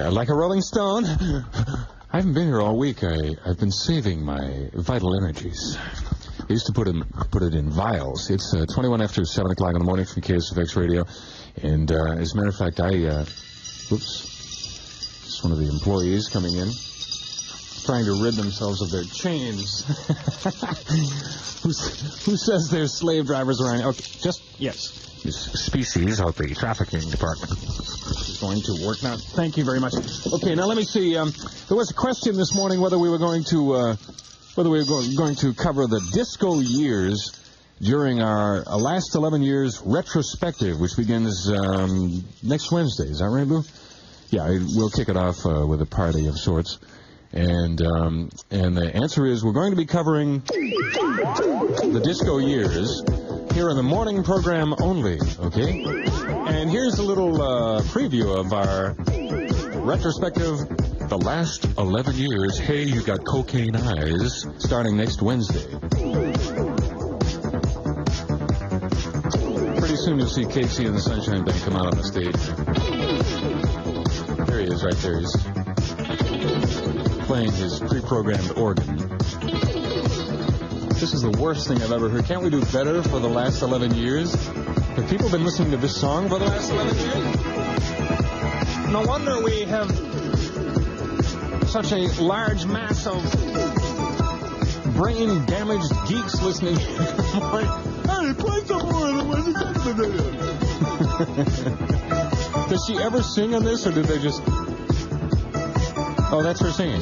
like a Rolling Stone. I haven't been here all week. I've been saving my vital energies. I used to put it in vials. It's 21 after 7 o'clock in the morning from KSFX Radio. And as a matter of fact, it's one of the employees coming in, trying to rid themselves of their chains. Who says there's slave drivers around? Okay, yes. This species of the trafficking department is going to work now. Thank you very much. Okay, now let me see. There was a question this morning whether we were going to cover the disco years during our last 11 years retrospective, which begins next Wednesday. Is that right, Lou? Yeah, we'll kick it off with a party of sorts. And the answer is we're going to be covering the disco years here in the morning program only, okay? And here's a little preview of our retrospective, the last 11 years. Hey, you got cocaine eyes, starting next Wednesday. Pretty soon you'll see Casey and the Sunshine Band come out on the stage. There he is, right there. He's playing his pre-programmed organ. This is the worst thing I've ever heard. Can't we do better for the last 11 years? Have people been listening to this song for the last 11 years? No wonder we have such a large mass of brain-damaged geeks listening. Hey, play some more. Does she ever sing on this, or did they just... Oh, that's her singing.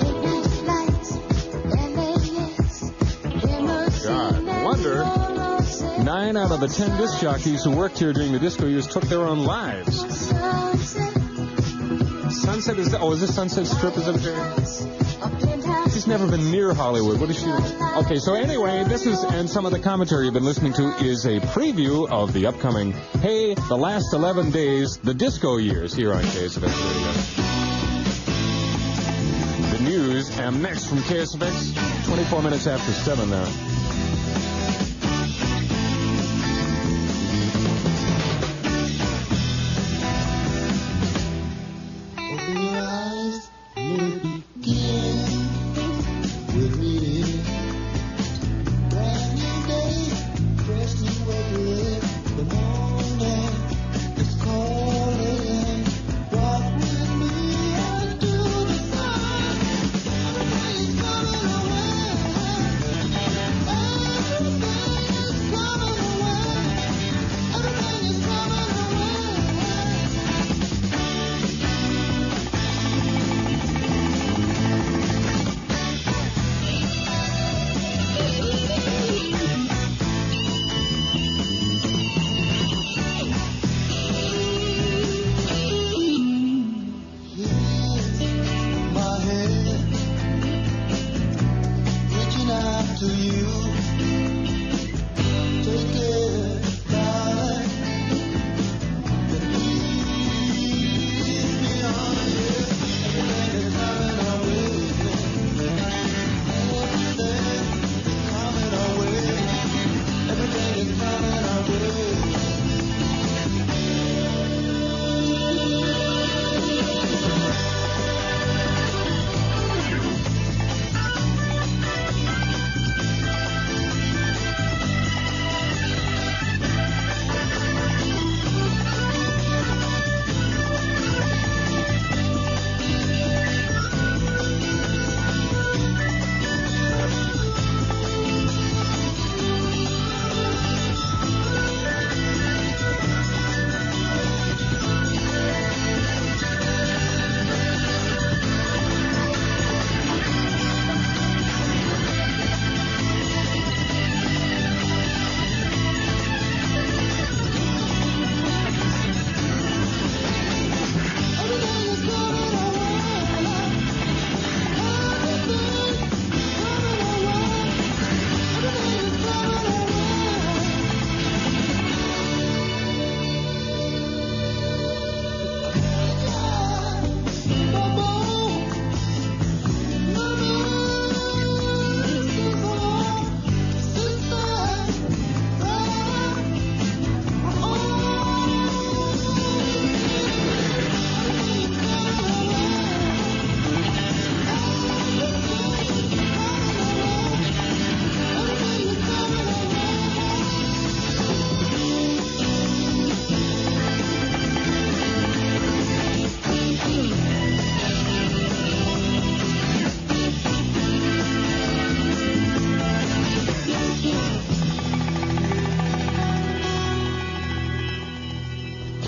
God, no wonder 9 out of the 10 disc jockeys who worked here during the disco years took their own lives. Sunset is... Oh, is this Sunset Strip? Is that what she's never been near Hollywood. What is she... Okay, so anyway, this is... And some of the commentary you've been listening to is a preview of the upcoming... Hey, the last 11 days, the disco years here on KSFX Radio. The news, and next from KSFX, 24 minutes after 7 now. Oh,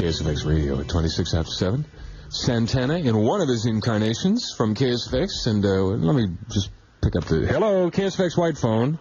KSFX Radio at 26 after 7. Santana in one of his incarnations from KSFX. And let me just pick up the... Hello, KSFX White Phone.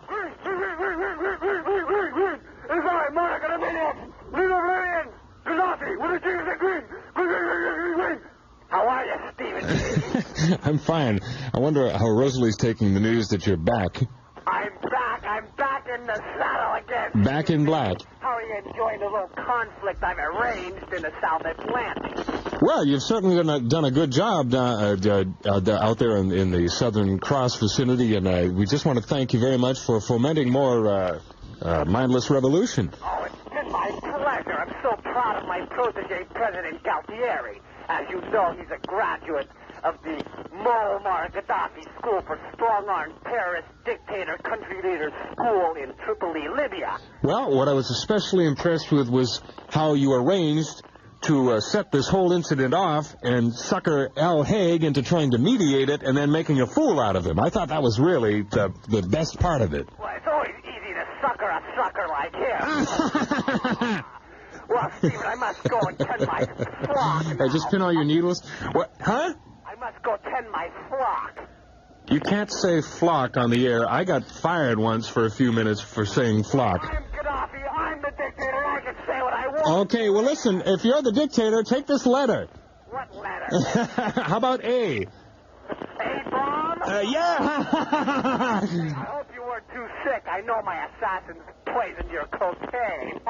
How are you, Stephen? I'm fine. I wonder how Rosalie's taking the news that you're back. I'm back in the saddle again. Back in black. How are you enjoying the little conflict I've arranged in the South Atlantic? Well, you've certainly done a good job out there in the Southern Cross vicinity, and we just want to thank you very much for fomenting more mindless revolution. Oh, it's been my pleasure. I'm so proud of my protege, President Galtieri. As you know, he's a graduate of the Muammar Gaddafi School for Strong-Armed Terrorist Dictator Country Leaders School in Tripoli, Libya. Well, what I was especially impressed with was how you arranged to set this whole incident off and sucker Al Haig into trying to mediate it and then making a fool out of him. I thought that was really the best part of it. Well, it's always easy to sucker a sucker like him. Well, Stephen, I must go and tend my flock now. Just pin all your needles. What? Huh? I must go tend my flock. You can't say flock on the air. I got fired once for a few minutes for saying flock. I'm Gaddafi. I'm the dictator. I can say what I want. Okay, well, listen. If you're the dictator, take this letter. What letter? How about A? A-bomb? Yeah. I hope you weren't too sick. I know my assassins poisoned your cocaine.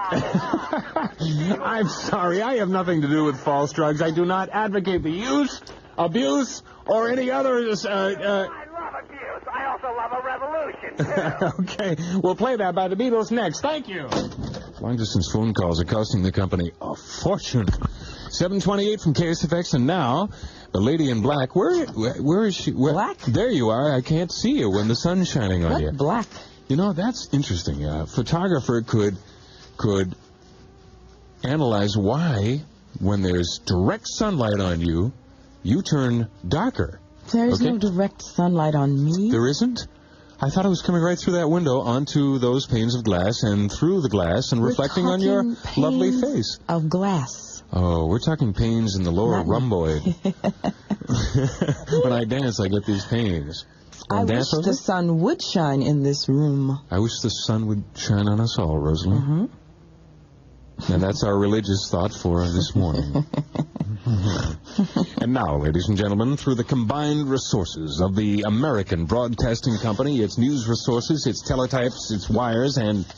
I'm sorry. I have nothing to do with false drugs. I do not advocate the use, abuse, or any other... I love abuse. I also love a revolution, too. Okay. We'll play that by the Beatles next. Thank you. Long-distance phone calls are costing the company a fortune. 728 from KSFX, and now... The lady in black, where is she? Black? There you are. I can't see you when the sun's shining on you. What black? You know, that's interesting. A photographer could analyze why, when there's direct sunlight on you, you turn darker. There's no direct sunlight on me. There isn't? I thought it was coming right through that window onto those panes of glass and through the glass and reflecting on your lovely face. Of glass. Oh, we're talking pains in the lower rhomboid. When I dance, I get these pains. I wish the sun would shine in this room. I wish the sun would shine on us all, Rosalie. Mm-hmm. And that's our religious thought for this morning. And now, ladies and gentlemen, through the combined resources of the American Broadcasting Company, its news resources, its teletypes, its wires,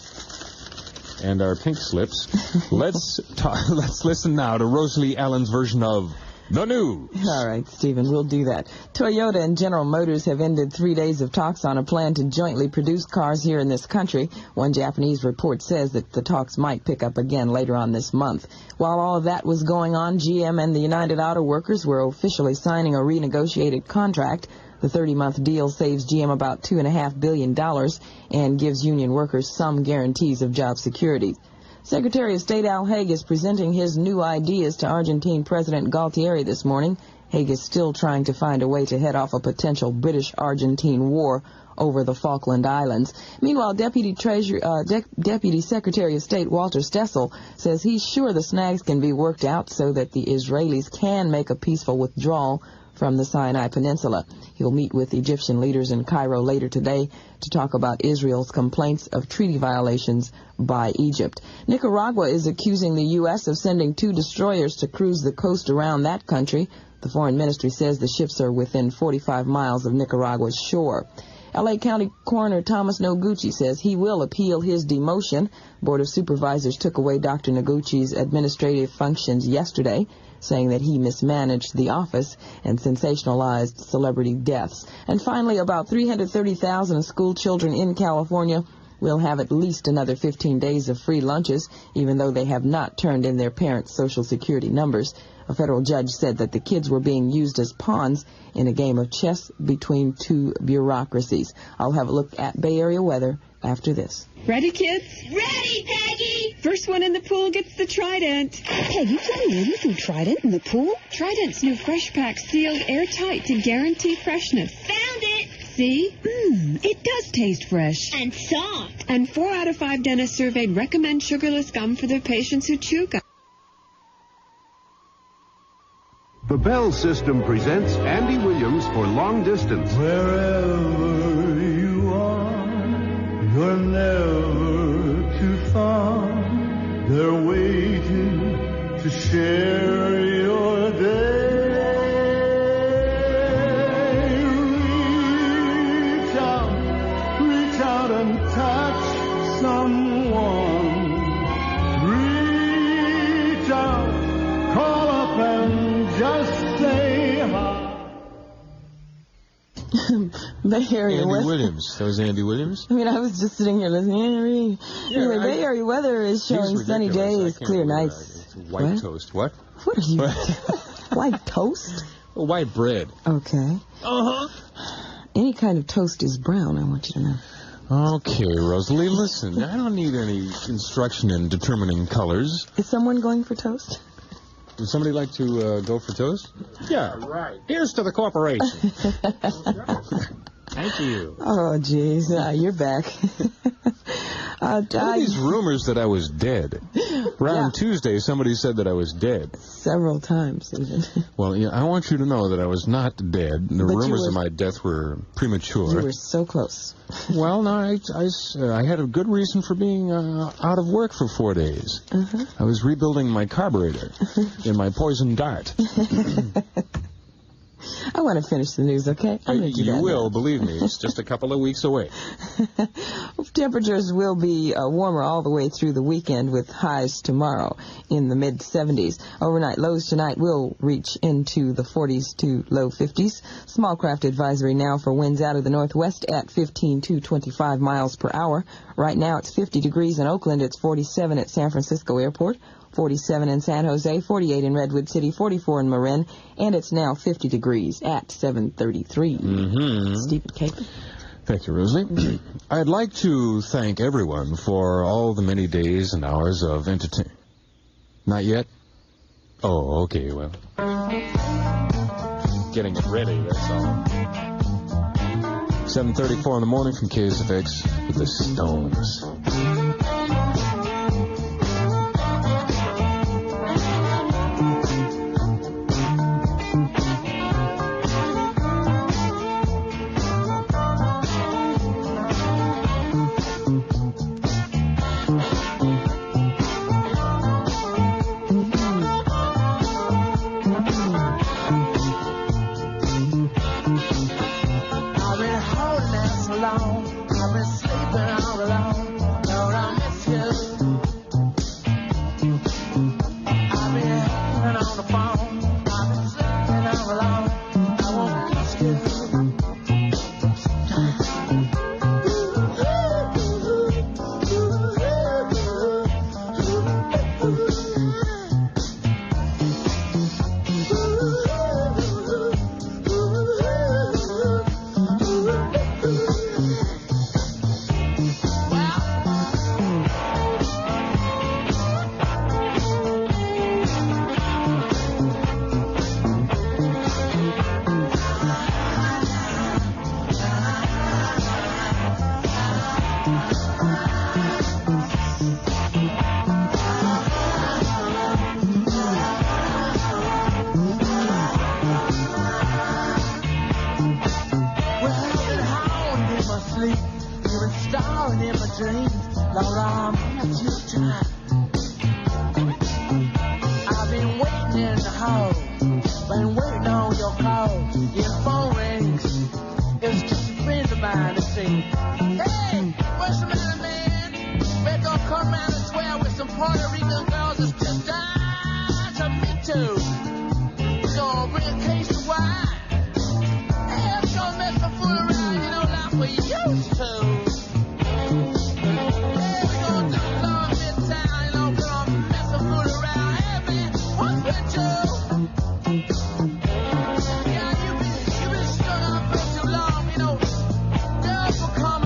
and our pink slips, let's listen now to Rosalie Allen's version of the news. All right, Stephen, we'll do that. Toyota and General Motors have ended 3 days of talks on a plan to jointly produce cars here in this country. One Japanese report says that the talks might pick up again later on this month. While all of that was going on, GM and the United Auto Workers were officially signing a renegotiated contract. The 30-month deal saves GM about $2.5 billion and gives union workers some guarantees of job security. Secretary of State Al Haig is presenting his new ideas to Argentine President Galtieri this morning. Haig is still trying to find a way to head off a potential British-Argentine war over the Falkland Islands. Meanwhile, Deputy Secretary of State Walter Stessel says he's sure the snags can be worked out so that the Israelis can make a peaceful withdrawal from the Sinai Peninsula. He'll meet with Egyptian leaders in Cairo later today to talk about Israel's complaints of treaty violations by Egypt. Nicaragua is accusing the U.S. of sending 2 destroyers to cruise the coast around that country. The Foreign Ministry says the ships are within 45 miles of Nicaragua's shore. L.A. County Coroner Thomas Noguchi says he will appeal his demotion. Board of Supervisors took away Dr. Noguchi's administrative functions yesterday, saying that he mismanaged the office and sensationalized celebrity deaths. And finally, about 330,000 school children in California will have at least another 15 days of free lunches, even though they have not turned in their parents' Social Security numbers. A federal judge said that the kids were being used as pawns in a game of chess between 2 bureaucracies. I'll have a look at Bay Area weather after this. Ready, kids? Ready, Peggy! First one in the pool gets the Trident. Peggy, can you threw Trident in the pool? Trident's new Fresh Pack sealed airtight to guarantee freshness. Found it! See? It does taste fresh. And soft. And 4 out of 5 dentists surveyed recommend sugarless gum for their patients who chew gum. The Bell System presents Andy Williams for Long Distance. Wherever you are, you're never too far. They're waiting to share your day. Reach out and touch someone. Reach out, call up and just say hi. Bay Area Andy weather. Williams. That was Andy Williams? I mean, I was just sitting here listening. Anyway, Bay Area weather is showing sunny days, clear nights. White toast. What? What are you? White toast? White bread. Okay. Uh-huh. Any kind of toast is brown, I want you to know. Okay, Rosalie, listen. I don't need any instruction in determining colors. Is someone going for toast? Would somebody like to go for toast? Yeah, right. Here's to the corporation. Thank you. Oh, jeez. You're back. What are these rumors that I was dead? Around Tuesday, somebody said that I was dead. Several times, even. Well, yeah, I want you to know that I was not dead. The rumors of my death were premature. You were so close. Well, no, I had a good reason for being out of work for 4 days. Uh-huh. I was rebuilding my carburetor in my poison dart. I want to finish the news, okay? I'm going to do that. You will, believe me. It's just a couple of weeks away. Temperatures will be warmer all the way through the weekend with highs tomorrow in the mid-70s. Overnight lows tonight will reach into the 40s to low 50s. Small craft advisory now for winds out of the northwest at 15 to 25 miles per hour. Right now it's 50 degrees in Oakland. It's 47 at San Francisco Airport. 47 in San Jose, 48 in Redwood City, 44 in Marin, and it's now 50 degrees at 7:33. Mm-hmm. Stephen Capen. Thank you, Rosalie. I'd like to thank everyone for all the many days and hours of entertainment. Not yet? Oh, okay, well. Getting it ready, that's all. 7:34 in the morning from KSFX with the Stones. Come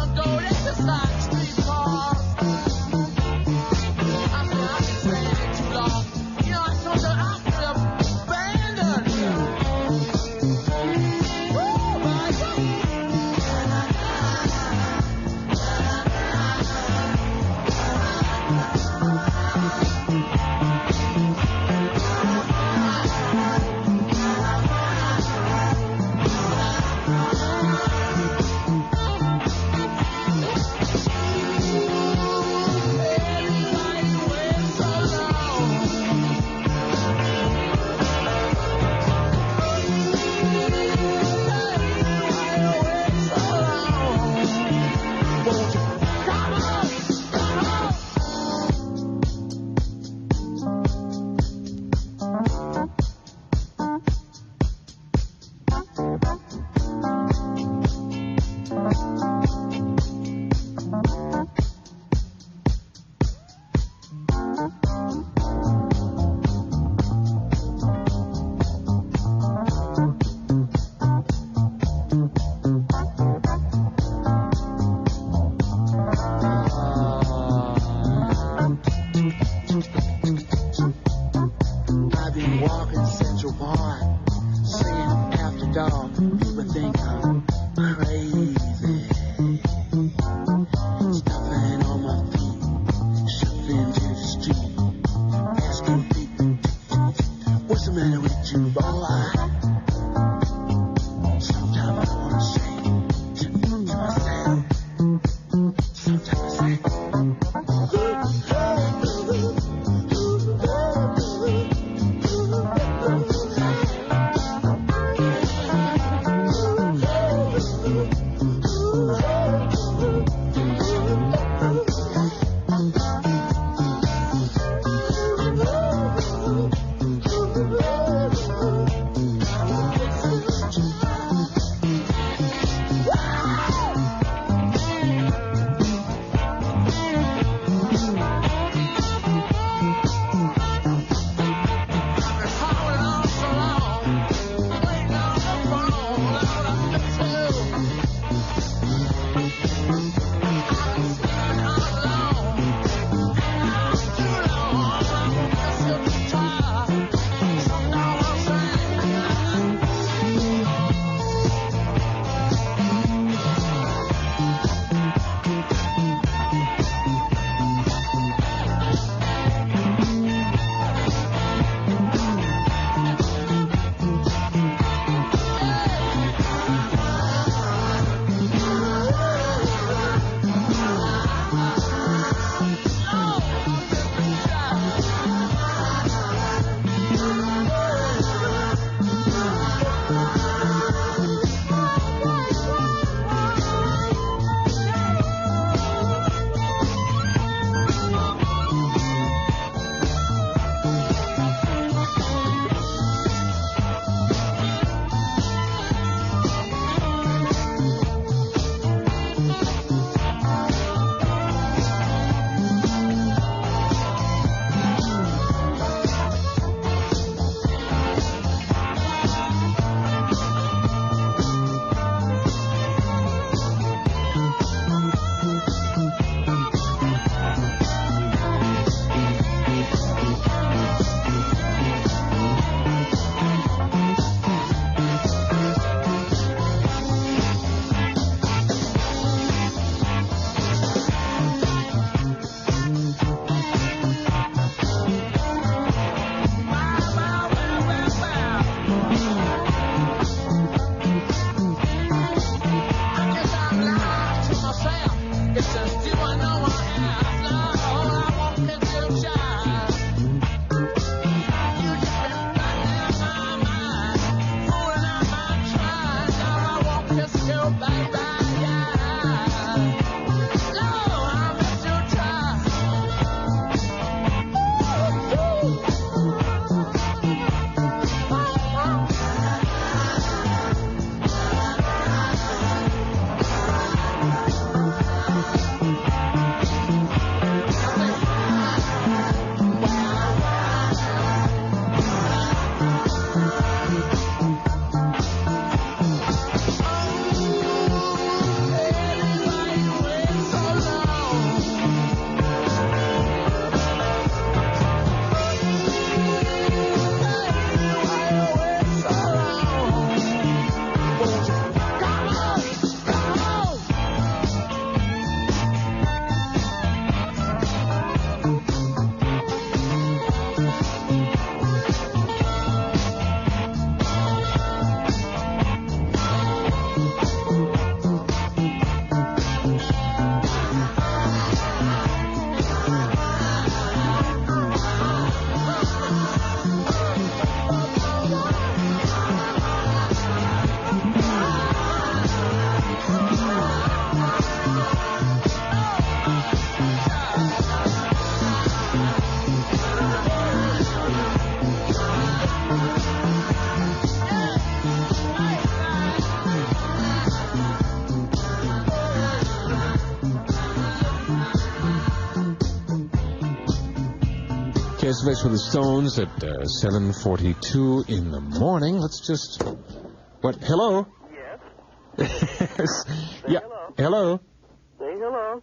KSFX with the Stones at 7:42 in the morning. Let's just... What? Hello? Yes. Yeah. Hello? Say hello.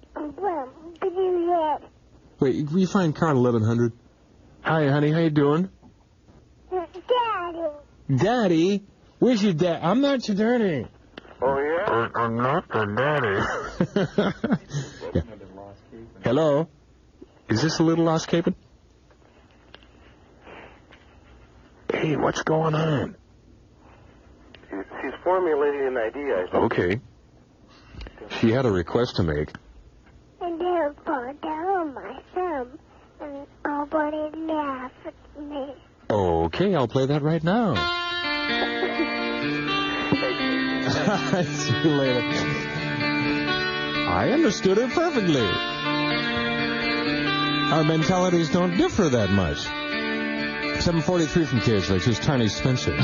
Wait, will you find card 1100? Hi, honey. How you doing? Daddy. Daddy? Where's your dad? I'm not your daddy. Oh, yeah? I'm not the daddy. Yeah. Hello? Is this a little Lost Capon? Hey, what's going on? She's formulating an idea, I think. Okay. She had a request to make. And they'll fall down on my thumb, and nobody laugh at me. Okay, I'll play that right now. See you later. I understood her perfectly. Our mentalities don't differ that much. 7:43 from KSFX. Here's Tiny Spencer.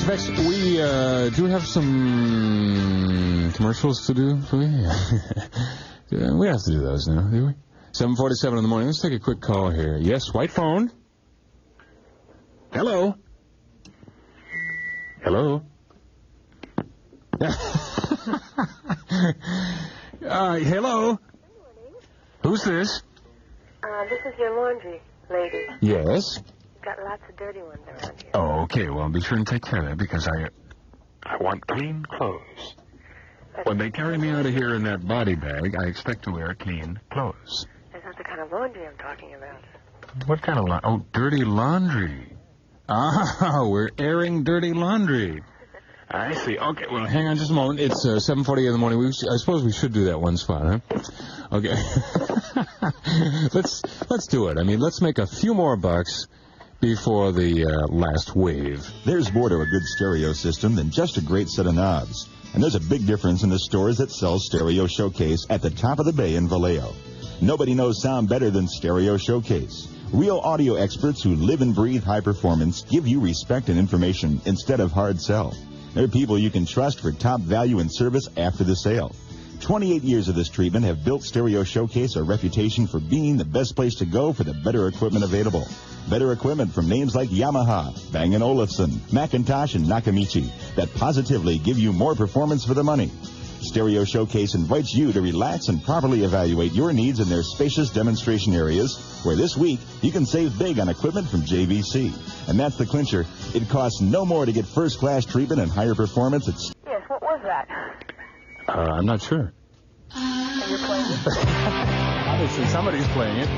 effects, we do have some commercials to do for you. We have to do those now, do we? 7:47 in the morning. Let's take a quick call here. Yes, white phone. Hello. Hello. Hello. Who's this? This is your laundry lady. Yes. You've got lots of dirty ones around here. Oh, okay. Well, be sure and take care of that because I want clean clothes. When they carry me out of here in that body bag, I expect to wear clean clothes. That's not the kind of laundry I'm talking about. What kind of laundry? Oh, dirty laundry. Ah, we're airing dirty laundry. I see. Okay, well, hang on just a moment. It's 7:40 in the morning. I suppose we should do that one spot, huh? Okay. Let's do it. I mean, let's make a few more bucks before the last wave. There's more to a good stereo system than just a great set of knobs. And there's a big difference in the stores that sell Stereo Showcase at the top of the bay in Vallejo. Nobody knows sound better than Stereo Showcase. Real audio experts who live and breathe high performance give you respect and information instead of hard sell. They're people you can trust for top value and service after the sale. 28 years of this treatment have built Stereo Showcase a reputation for being the best place to go for the better equipment available. Better equipment from names like Yamaha, Bang & Olufsen, Macintosh, and Nakamichi that positively give you more performance for the money. Stereo Showcase invites you to relax and properly evaluate your needs in their spacious demonstration areas, where this week you can save big on equipment from JVC. And that's the clincher. It costs no more to get first-class treatment and higher performance. Yes, what was that? I'm not sure. And you're playing it? Obviously, somebody's playing it.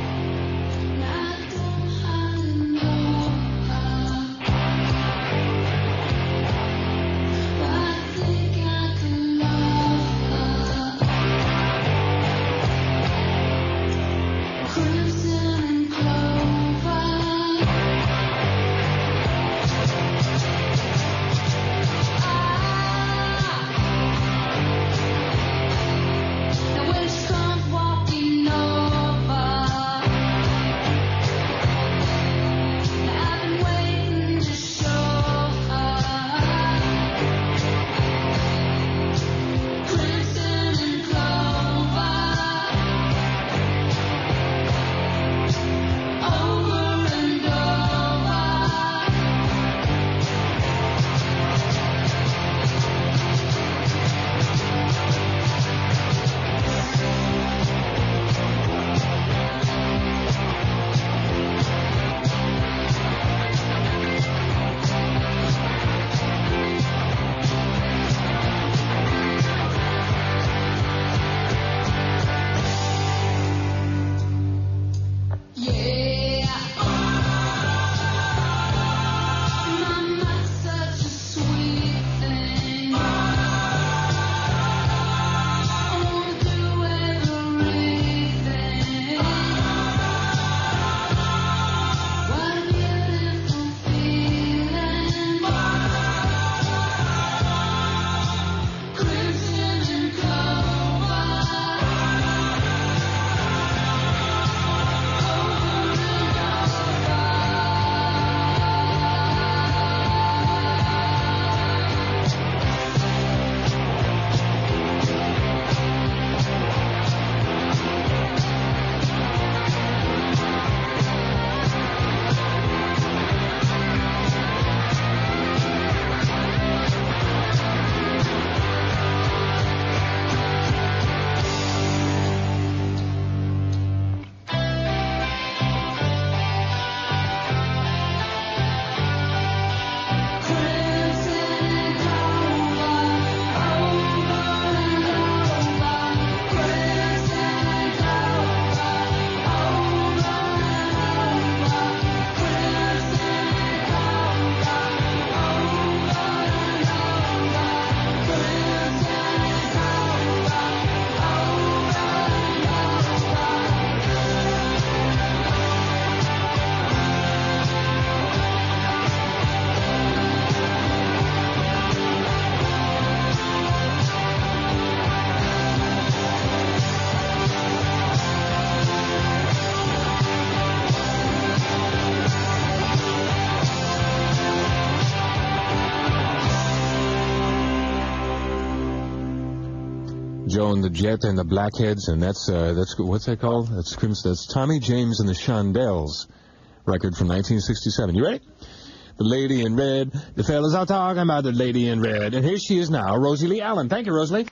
Joan the Jet and the Blackheads, and that's what's that called? That's Tommy James and the Shondells record from 1967. You ready? The Lady in Red. The fellas are talking about the Lady in Red, and here she is now, Rosie Lee Allen. Thank you, Rosie Lee.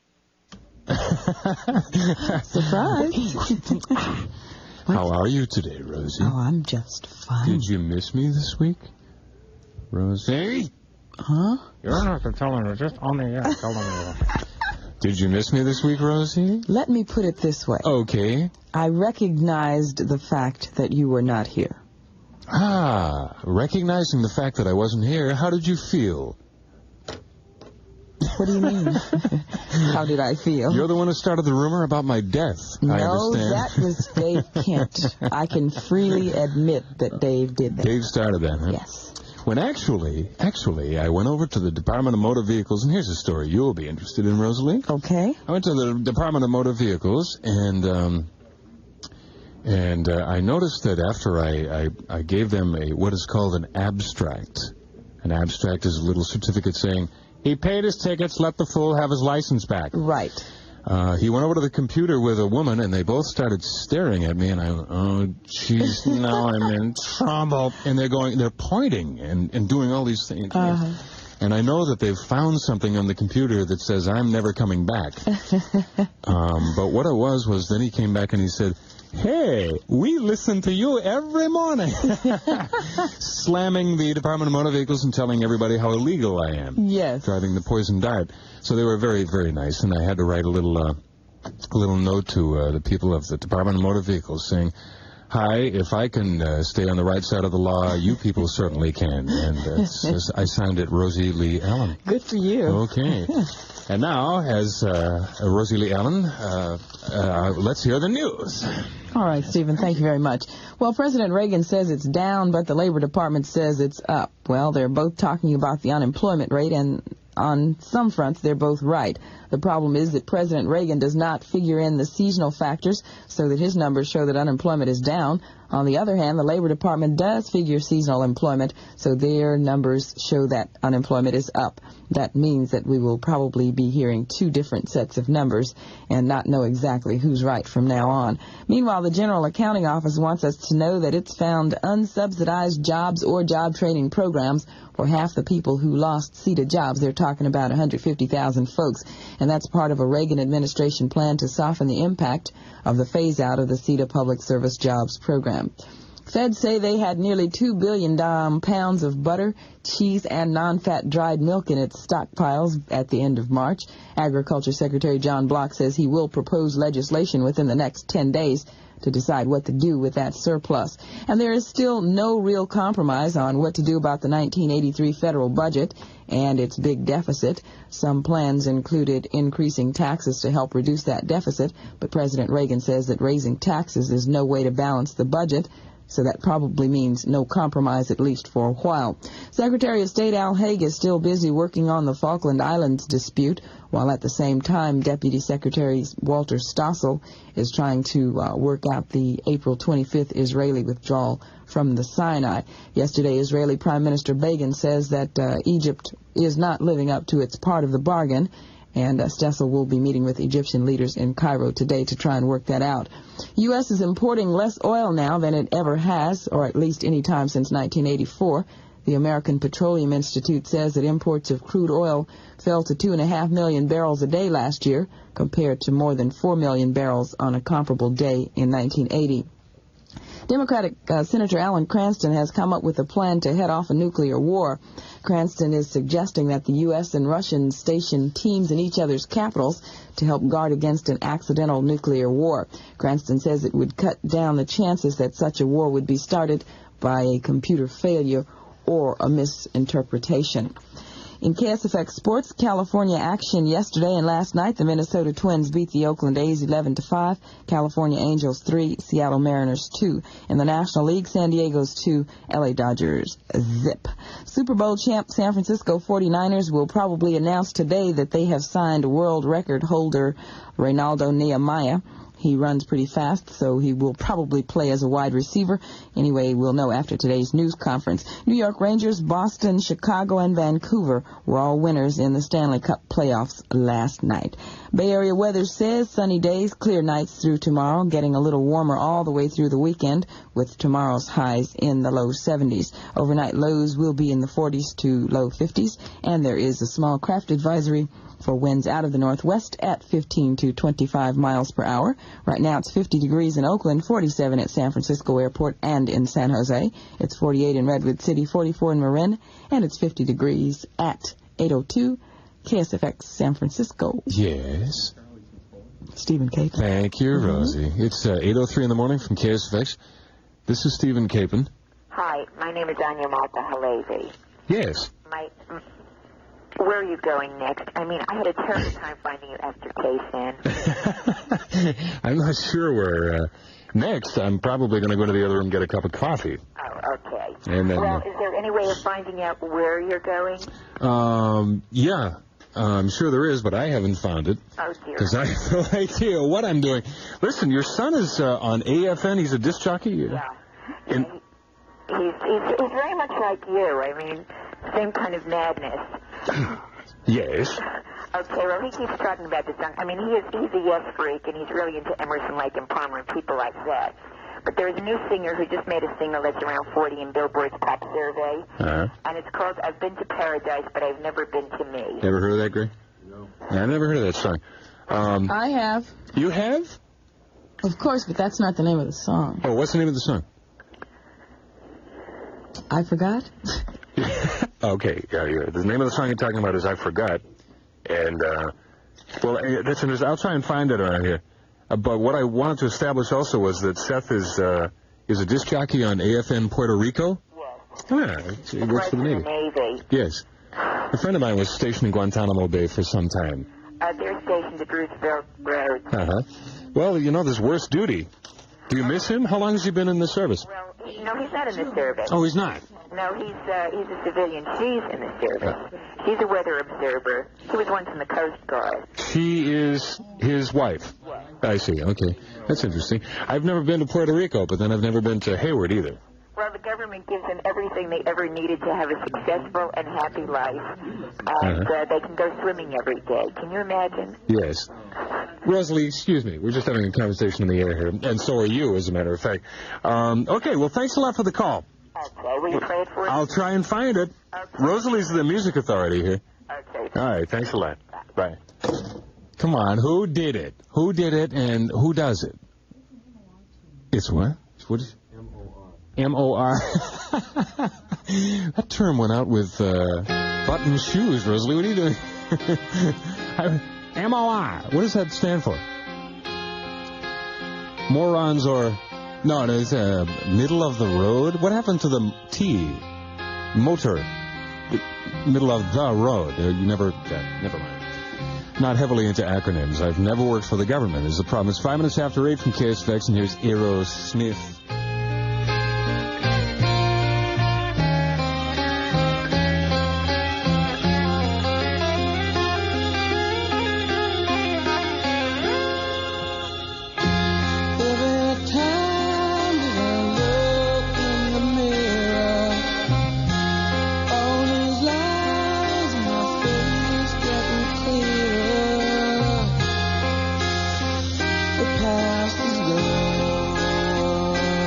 Surprise. How are you today, Rosie? Oh, I'm just fine. Did you miss me this week, Rosie? Huh? You're not telling her, just on the air. Tell them. Did you miss me this week, Rosie? Let me put it this way. Okay. I recognized the fact that you were not here. Ah, recognizing the fact that I wasn't here, how did you feel? What do you mean? How did I feel? You're the one who started the rumor about my death, no, I understand. That was Dave Kent. I can freely admit that Dave did that. Dave started that, huh? Yes. When actually, I went over to the Department of Motor Vehicles, and here's a story you'll be interested in, Rosalie. Okay. I went to the Department of Motor Vehicles, and I noticed that after I gave them what is called an abstract. An abstract is a little certificate saying, he paid his tickets, let the fool have his license back. Right. He went over to the computer with a woman, and they both started staring at me, and I went, oh, jeez, now I'm in trouble. And they're pointing and doing all these things. Uh-huh. And I know that they've found something on the computer that says, I'm never coming back. But what it was then he came back and he said, hey, we listen to you every morning. Slamming the Department of Motor Vehicles and telling everybody how illegal I am. Yes. Driving the poison dart. So they were very, very nice, and I had to write a little note to the people of the Department of Motor Vehicles saying, hi, if I can stay on the right side of the law, you people certainly can. And I signed it Rosie Lee Allen. Good for you. Okay. And now, as Rosie Lee Allen, let's hear the news. All right, Stephen, thank you very much. Well, President Reagan says it's down, but the Labor Department says it's up. Well, they're both talking about the unemployment rate, and on some fronts, they're both right. The problem is that President Reagan does not figure in the seasonal factors so that his numbers show that unemployment is down. On the other hand, the Labor Department does figure seasonal employment, so their numbers show that unemployment is up. That means that we will probably be hearing two different sets of numbers and not know exactly who's right from now on. Meanwhile, the General Accounting Office wants us to know that it's found unsubsidized jobs or job training programs for half the people who lost CETA jobs. They're talking about 150,000 folks, and that's part of a Reagan administration plan to soften the impact of the phase-out of the CETA Public Service Jobs Program. Feds say they had nearly 2 billion pounds of butter, cheese, and non-fat dried milk in its stockpiles at the end of March. Agriculture Secretary John Block says he will propose legislation within the next 10 days to decide what to do with that surplus. And there is still no real compromise on what to do about the 1983 federal budget and its big deficit. Some plans included increasing taxes to help reduce that deficit, but President Reagan says that raising taxes is no way to balance the budget. So that probably means no compromise, at least for a while. Secretary of State Al Haig is still busy working on the Falkland Islands dispute, while at the same time Deputy Secretary Walter Stossel is trying to work out the April 25th Israeli withdrawal from the Sinai. Yesterday, Israeli Prime Minister Begin says that Egypt is not living up to its part of the bargain, and Stossel will be meeting with Egyptian leaders in Cairo today to try and work that out. U.S. is importing less oil now than it ever has, or at least any time since 1984. The American Petroleum Institute says that imports of crude oil fell to 2.5 million barrels a day last year, compared to more than 4 million barrels on a comparable day in 1980. Democratic Senator Alan Cranston has come up with a plan to head off a nuclear war. Cranston is suggesting that the U.S. and Russians station teams in each other's capitals to help guard against an accidental nuclear war. Cranston says it would cut down the chances that such a war would be started by a computer failure or a misinterpretation. In KSFX Sports, California action yesterday and last night. The Minnesota Twins beat the Oakland A's 11-5, California Angels 3, Seattle Mariners 2. In the National League, San Diego's 2, LA Dodgers zip. Super Bowl champ San Francisco 49ers will probably announce today that they have signed world record holder Reynaldo Nehemiah. He runs pretty fast, so he will probably play as a wide receiver. Anyway, we'll know after today's news conference. New York Rangers, Boston, Chicago, and Vancouver were all winners in the Stanley Cup playoffs last night. Bay Area weather says sunny days, clear nights through tomorrow, getting a little warmer all the way through the weekend, with tomorrow's highs in the low 70s. Overnight lows will be in the 40s to low 50s, and there is a small craft advisory for winds out of the northwest at 15 to 25 miles per hour. Right now it's 50 degrees in Oakland, 47 at San Francisco Airport and in San Jose. It's 48 in Redwood City, 44 in Marin, and it's 50 degrees at 802 KSFX San Francisco. Yes. Stephen Capon. Thank you, Rosie. It's 8:03 in the morning from KSFX. This is Stephen Capon. Hi, my name is Anya Malta Halevi. Yes. Where are you going next? I mean, I had a terrible time finding you after K-San. I'm not sure where. Next, I'm probably going to go to the other room and get a cup of coffee. Oh, okay. And then, well, is there any way of finding out where you're going? Yeah. I'm sure there is, but I haven't found it. Oh, dear. Because I have no idea what I'm doing. Listen, your son is on AFN. He's a disc jockey? Yeah. He's very much like you. I mean, same kind of madness. Yes. Okay, well, he keeps talking about this song. I mean, he's a yes freak, and he's really into Emerson, Lake and Palmer and people like that. But there's a new singer who just made a single that's around 40 in Billboard's Pop Survey, and it's called I've Been to Paradise, but I've Never Been to Me. Ever heard of that, Greg? No. I never heard of that song. I have. You have? Of course, but that's not the name of the song. Oh, what's the name of the song? I forgot. Okay, yeah. The name of the song you're talking about is I Forgot. And, I'll try and find it around here. But what I wanted to establish also was that Seth is a disc jockey on AFN Puerto Rico. Yes. Yeah, he works for the Navy. Yes. A friend of mine was stationed in Guantanamo Bay for some time. They're stationed at Roosevelt Road. Uh-huh. Well, there's worse duty. Do you miss him? How long has he been in the service? Well, no, he's not in the service. Oh, he's not? No, he's a civilian. She's in the service. She's a weather observer. She was once in the Coast Guard. She is his wife. Yes. I see. Okay. That's interesting. I've never been to Puerto Rico, but then I've never been to Hayward either. Well, the government gives them everything they ever needed to have a successful and happy life. And they can go swimming every day. Can you imagine? Yes. Rosalie, excuse me. We're just having a conversation in the air here. And so are you, as a matter of fact. Okay, well, thanks a lot for the call. Okay, will you play it for us? I'll try and find it. Okay. Rosalie's the music authority here. Okay. All right, thanks a lot. Bye. Come on, who did it? Who did it and who does it? It's what? What is M-O-R. That term went out with button shoes, Rosalie. What are you doing? M-O-R. What does that stand for? Morons or... No, it's middle of the road. What happened to the T? Motor. Middle of the road. You never... never mind. Not heavily into acronyms. I've never worked for the government is the problem. It's 5 minutes after 8 from KSFX, and here's Aerosmith. The past is gone.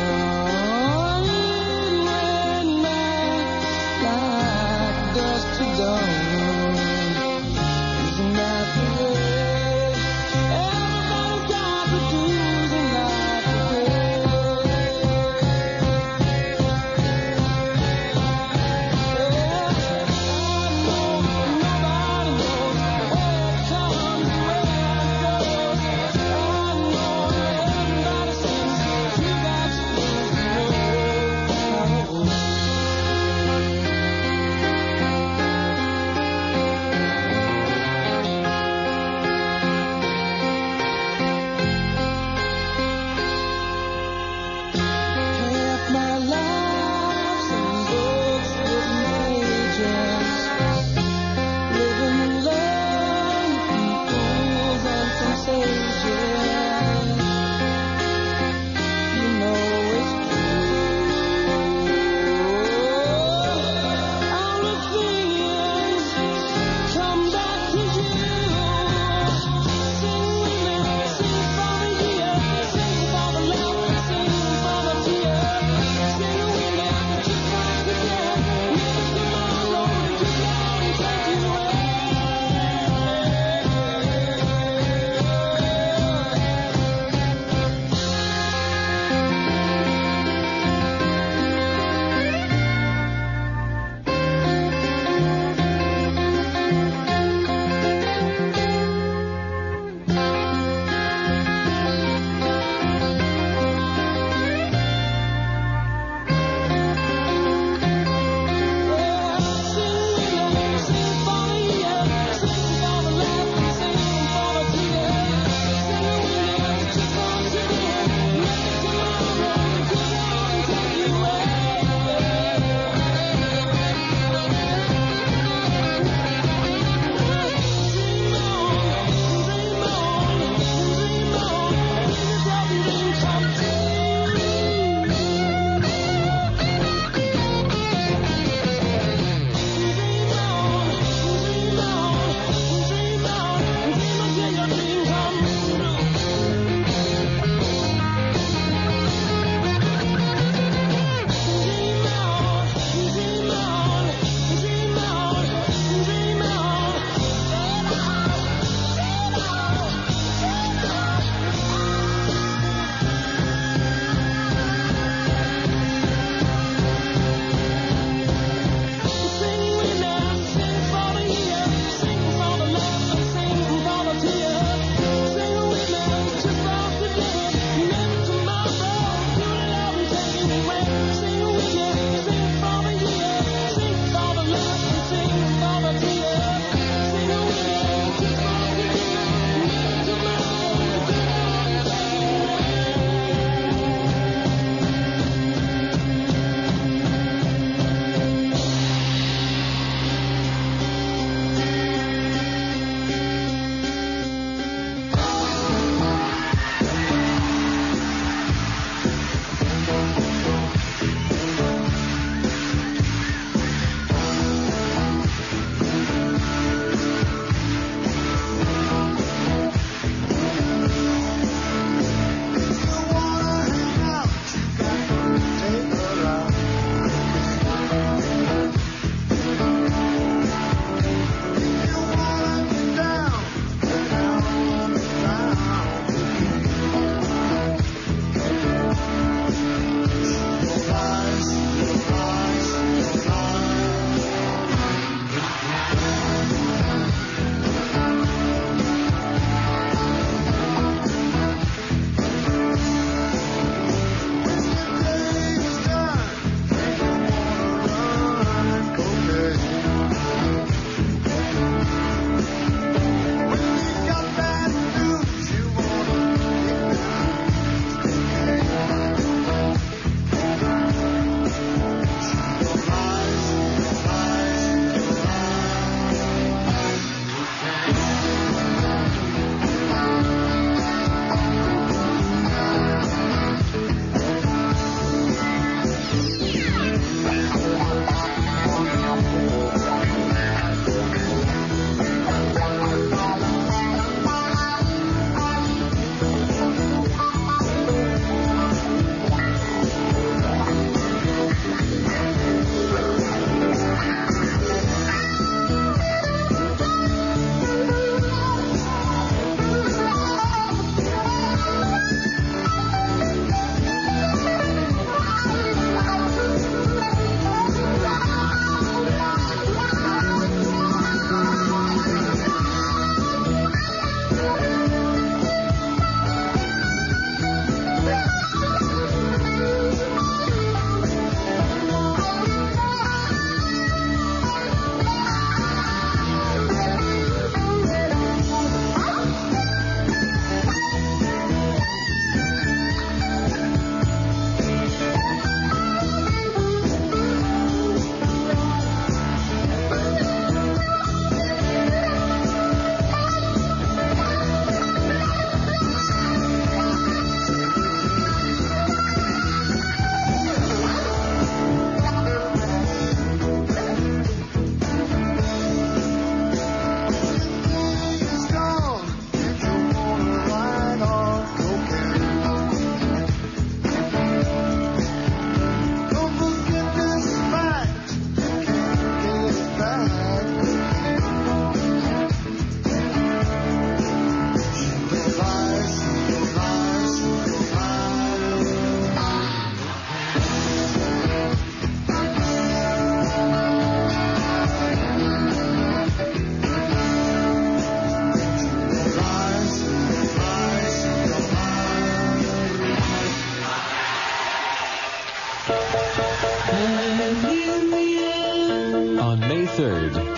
23rd,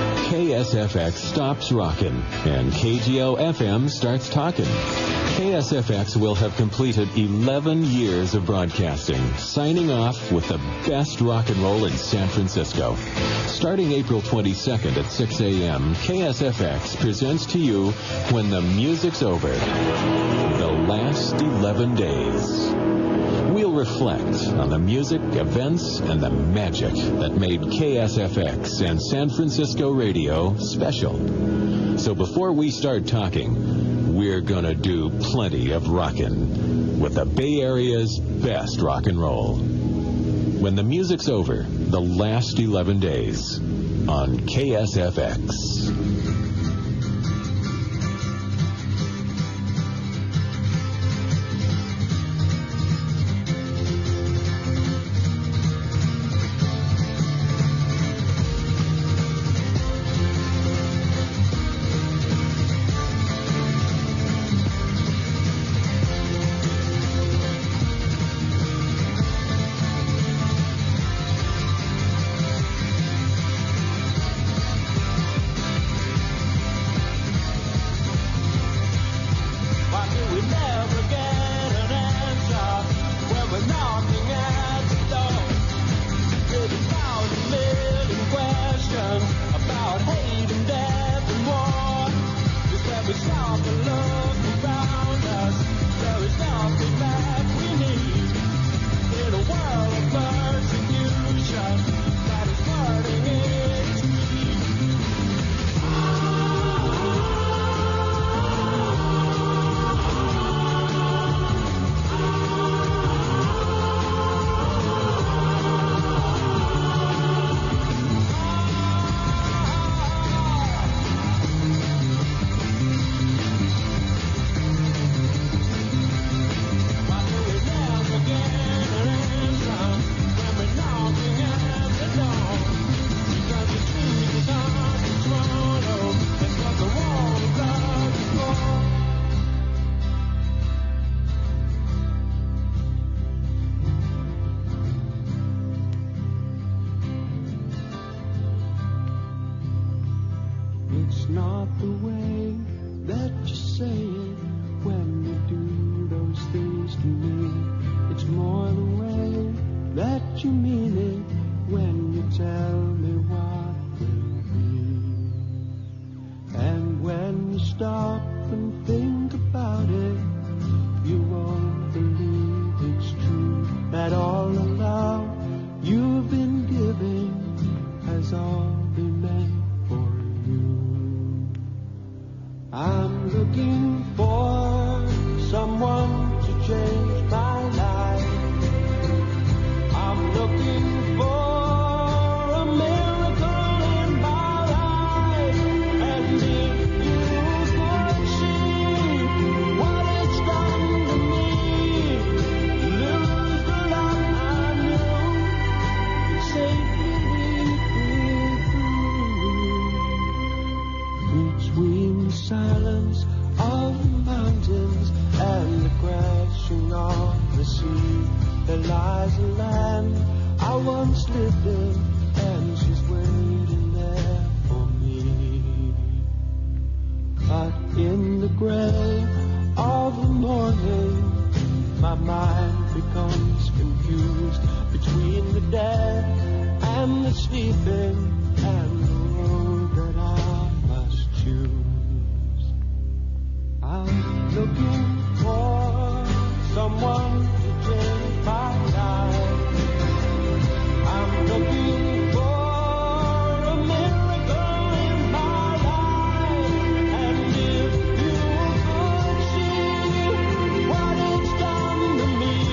KSFX stops rockin' and KGO-FM starts talking. KSFX will have completed 11 years of broadcasting, signing off with the best rock and roll in San Francisco. Starting April 22nd at 6 a.m., KSFX presents to you When the Music's Over, the last 11 days. We'll reflect on the music, events, and the magic that made KSFX and San Francisco radio special. So before we start talking, we're gonna do plenty of rockin' with the Bay Area's best rock and roll. When the Music's Over, the last 11 days on KSFX.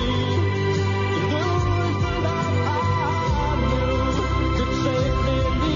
Safely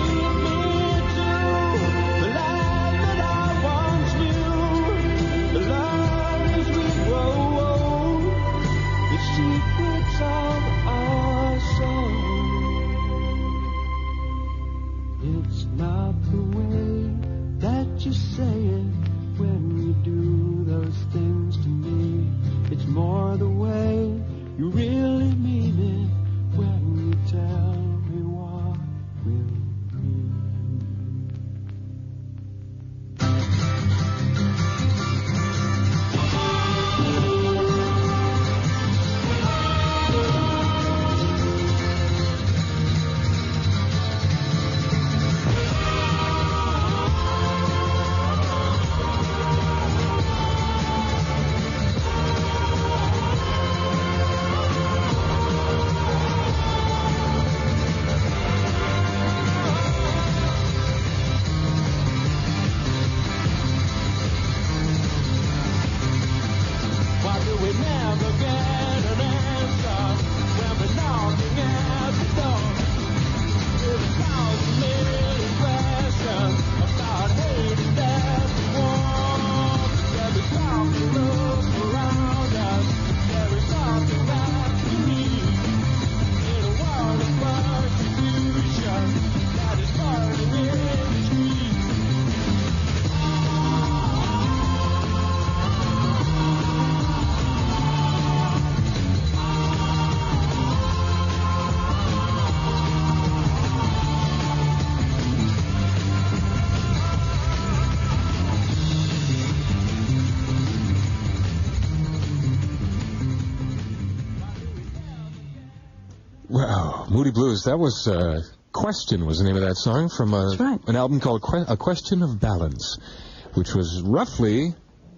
Wow, Moody Blues. That was Question was the name of that song from an album called A Question of Balance, which was roughly,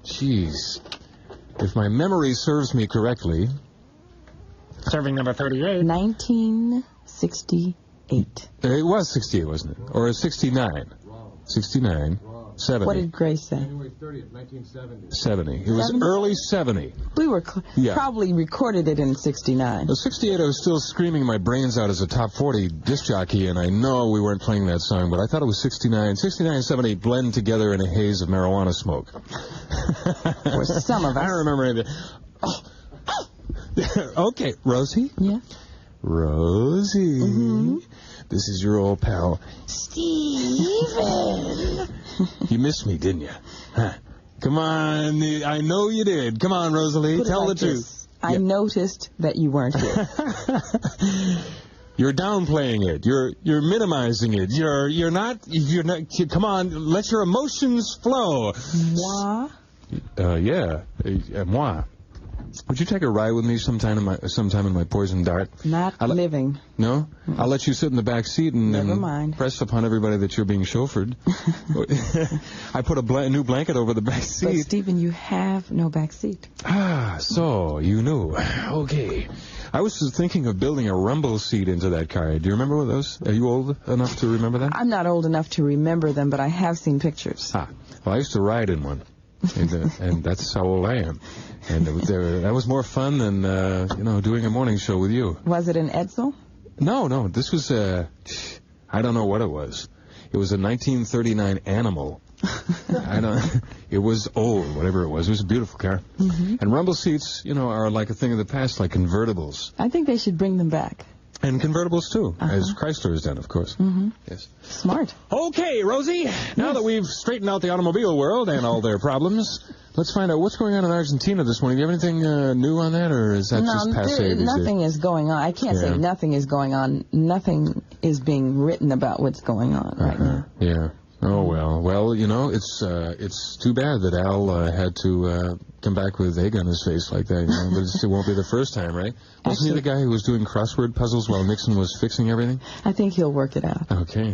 if my memory serves me correctly, serving number 38. 1968. It was 68, wasn't it? Or 69. 69. 70. What did Grace say? January 30th, 1970. 70. It was 70? early 70. We were probably recorded it in 69. Well, 68, I was still screaming my brains out as a top 40 disc jockey, and I know we weren't playing that song, but I thought it was 69. 69 and 70 blend together in a haze of marijuana smoke. For some of us. I don't remember anything. Okay, Rosie? Yeah? Rosie. Mm-hmm. This is your old pal, Steven. You missed me, didn't you? Huh. Come on, I know you did. Come on, Rosalie, tell the truth. I noticed that you weren't here. You're downplaying it. You're minimizing it. You're not. Come on, let your emotions flow. Moi? Yeah, moi. Would you take a ride with me sometime in my poison dart? Not living. No? I'll let you sit in the back seat and press upon everybody that you're being chauffeured. I put a new blanket over the back seat. But, Stephen, you have no back seat. Ah, so you knew. Okay. I was just thinking of building a rumble seat into that car. Do you remember those? Are you old enough to remember that? I'm not old enough to remember them, but I have seen pictures. Ah. Well, I used to ride in one. And that's how old I am. And that was more fun than, doing a morning show with you. Was it an Edsel? No. This was I don't know what it was. It was a 1939 Animal. It was old, whatever it was. It was a beautiful car. Mm-hmm. And rumble seats, are like a thing of the past, like convertibles. I think they should bring them back. And convertibles, too, as Chrysler has done, of course. Mm-hmm. Yes. Smart. Okay, Rosie, now that we've straightened out the automobile world and all their problems, let's find out what's going on in Argentina this morning. Do you have anything new on that, or is that just passé? Nothing is going on. I can't say nothing is going on. Nothing is being written about what's going on right now. Yeah. Oh, well. Well, it's too bad that Al had to come back with egg on his face like that. But it won't be the first time, right? Wasn't he the guy who was doing crossword puzzles while Nixon was fixing everything? I think he'll work it out. Okay.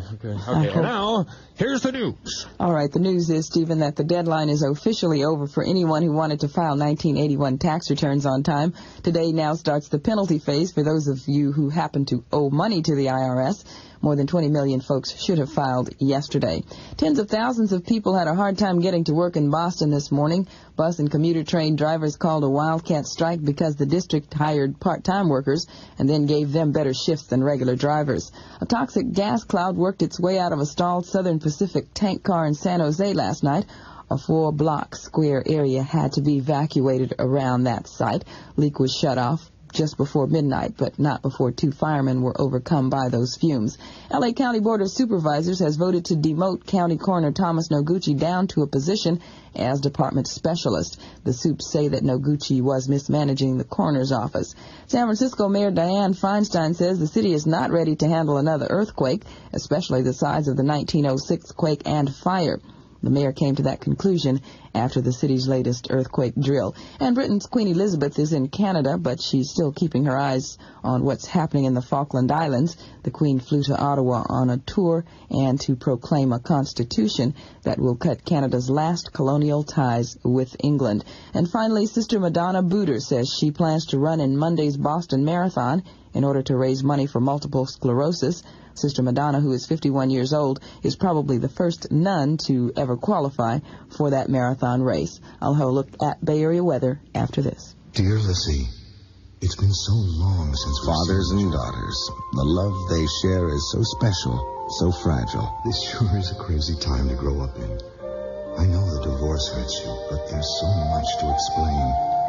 Now, here's the news. All right. The news is, Stephen, that the deadline is officially over for anyone who wanted to file 1981 tax returns on time. Today now starts the penalty phase for those of you who happen to owe money to the IRS. More than 20 million folks should have filed yesterday. Tens of thousands of people had a hard time getting to work in Boston this morning. Bus and commuter train drivers called a wildcat strike because the district hired part-time workers and then gave them better shifts than regular drivers. A toxic gas cloud worked its way out of a stalled Southern Pacific tank car in San Jose last night. A 4-block square area had to be evacuated around that site. Leak was shut off just before midnight, but not before 2 firemen were overcome by those fumes. L.A. County Board of Supervisors has voted to demote County Coroner Thomas Noguchi down to a position as department specialist. The Supes say that Noguchi was mismanaging the coroner's office. San Francisco Mayor Dianne Feinstein says the city is not ready to handle another earthquake, especially the size of the 1906 quake and fire. The mayor came to that conclusion after the city's latest earthquake drill. And Britain's Queen Elizabeth is in Canada, but she's still keeping her eyes on what's happening in the Falkland Islands. The Queen flew to Ottawa on a tour and to proclaim a constitution that will cut Canada's last colonial ties with England. And finally, Sister Madonna Booter says she plans to run in Monday's Boston Marathon in order to raise money for multiple sclerosis. Sister Madonna, who is 51 years old, is probably the first nun to ever qualify for that marathon race. I'll have a look at Bay Area weather after this. Dear Lissy, it's been so long since fathers and daughters. The love they share is so special, so fragile. This sure is a crazy time to grow up in. I know the divorce hurts you, but there's so much to explain.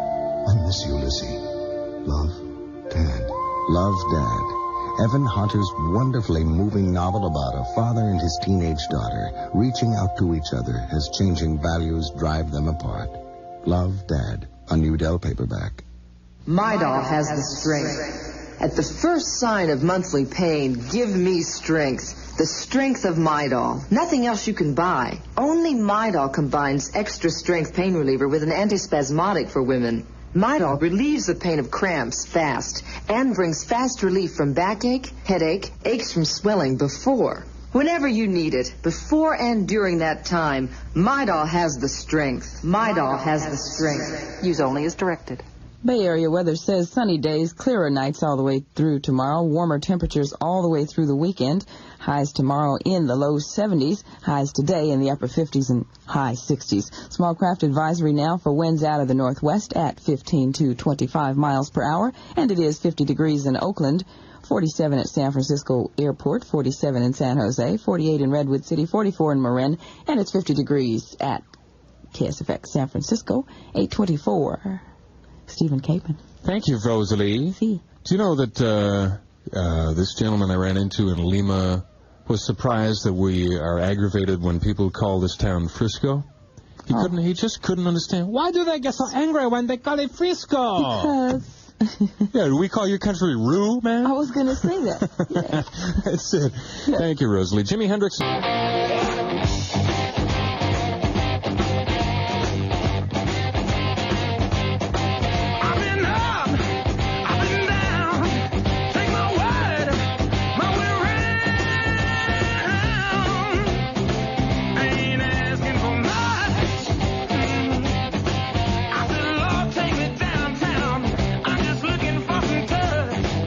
I miss you, Lissy. Love, Dad. Love, Dad. Evan Hunter's wonderfully moving novel about a father and his teenage daughter reaching out to each other as changing values drive them apart. Love, Dad, a New Dell paperback. Midol has the strength. At the first sign of monthly pain, give me strength. The strength of Midol. Nothing else you can buy. Only Midol combines extra strength pain reliever with an antispasmodic for women. Midol relieves the pain of cramps fast and brings fast relief from backache, headache, aches from swelling before. Whenever you need it, before and during that time, Midol has the strength. Midol has the strength. Use only as directed. Bay Area weather says sunny days, clearer nights all the way through tomorrow, warmer temperatures all the way through the weekend. Highs tomorrow in the low 70s, highs today in the upper 50s and high 60s. Small craft advisory now for winds out of the northwest at 15 to 25 miles per hour, and it is 50 degrees in Oakland, 47 at San Francisco Airport, 47 in San Jose, 48 in Redwood City, 44 in Marin, and it's 50 degrees at KSFX San Francisco, 824. Stephen Capon. Thank you, Rosalie. Do you know that this gentleman I ran into in Lima was surprised that we are aggravated when people call this town Frisco? He just couldn't understand. Why do they get so angry when they call it Frisco? Because... Yeah, do we call your country Rue, man? I was going to say that. Yeah. That's it. Thank you, Rosalie. Jimi Hendrix.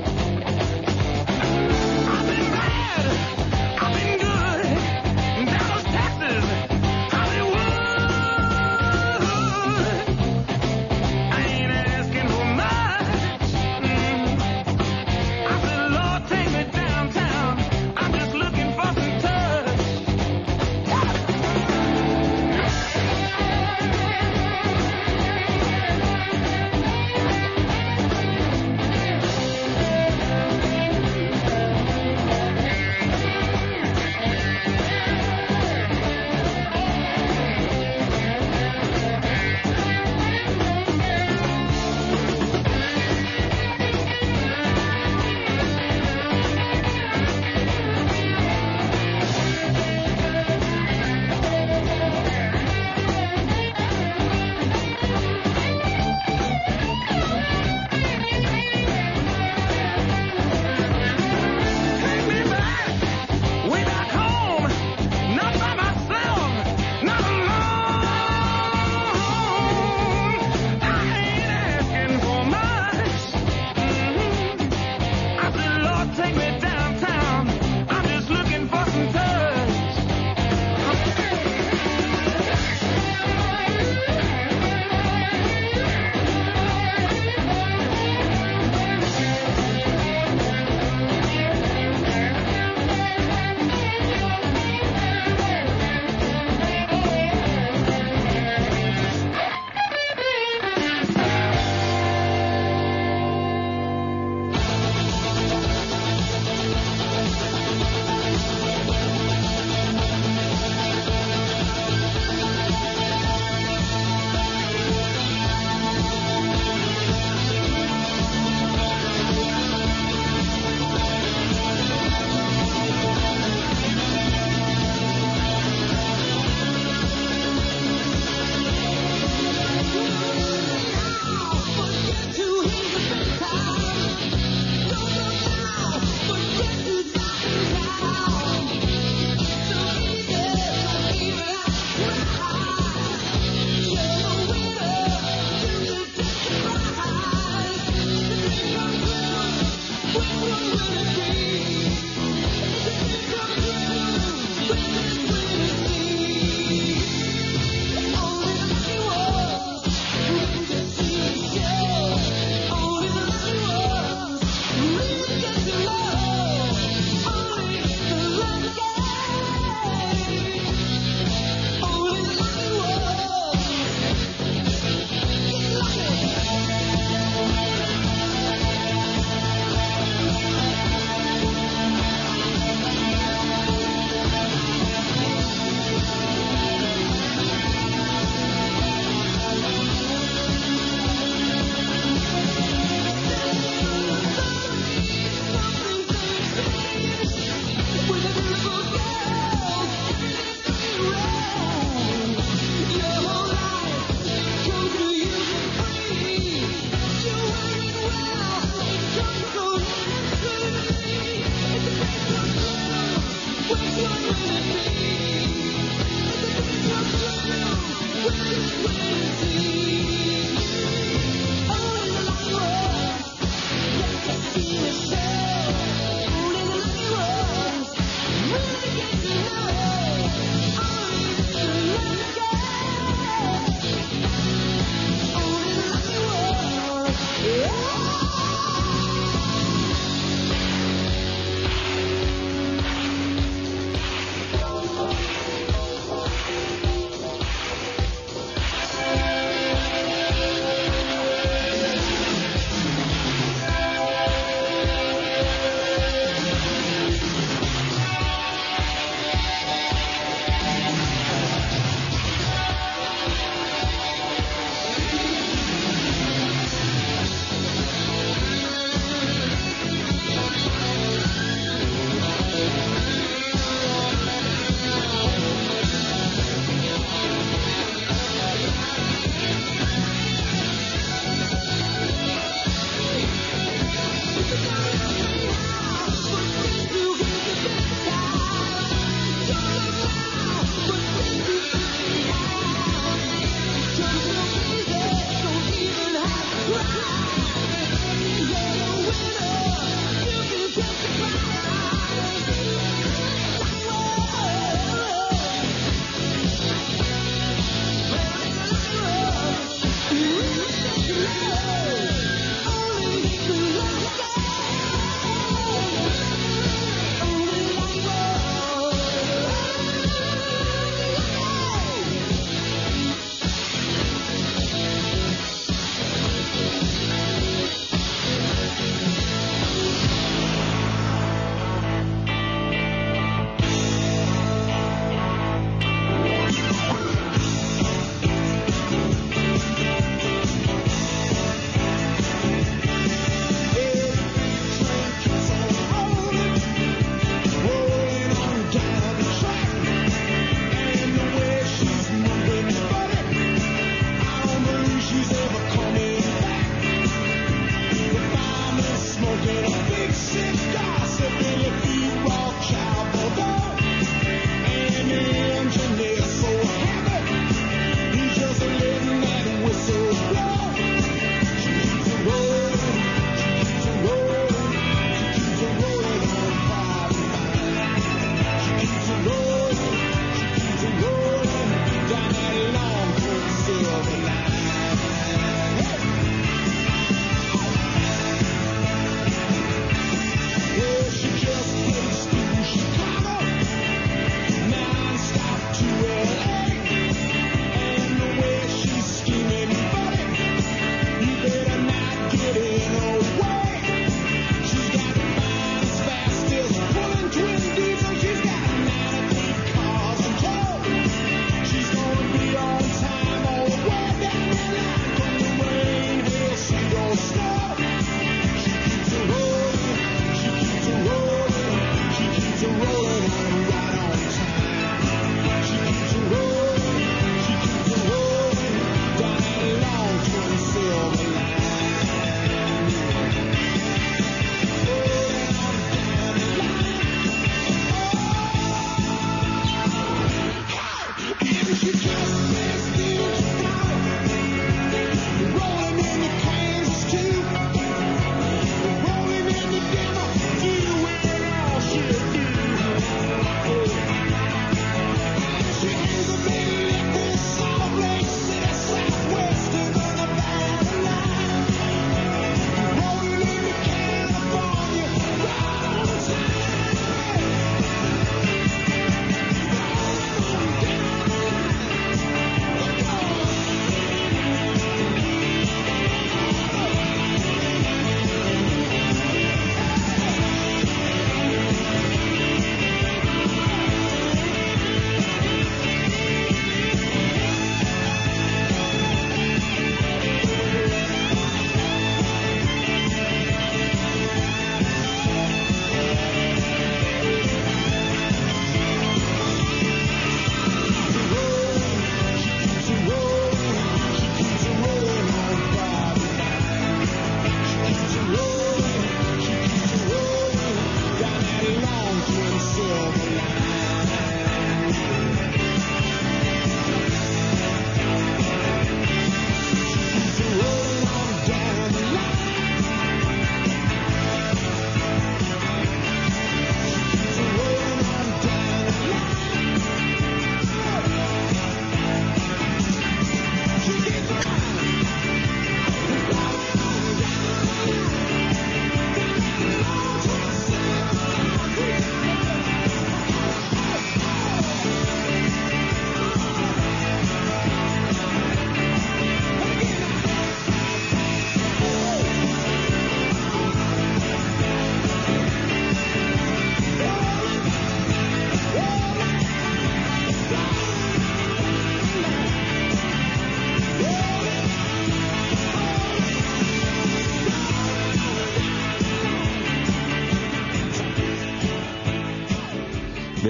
Down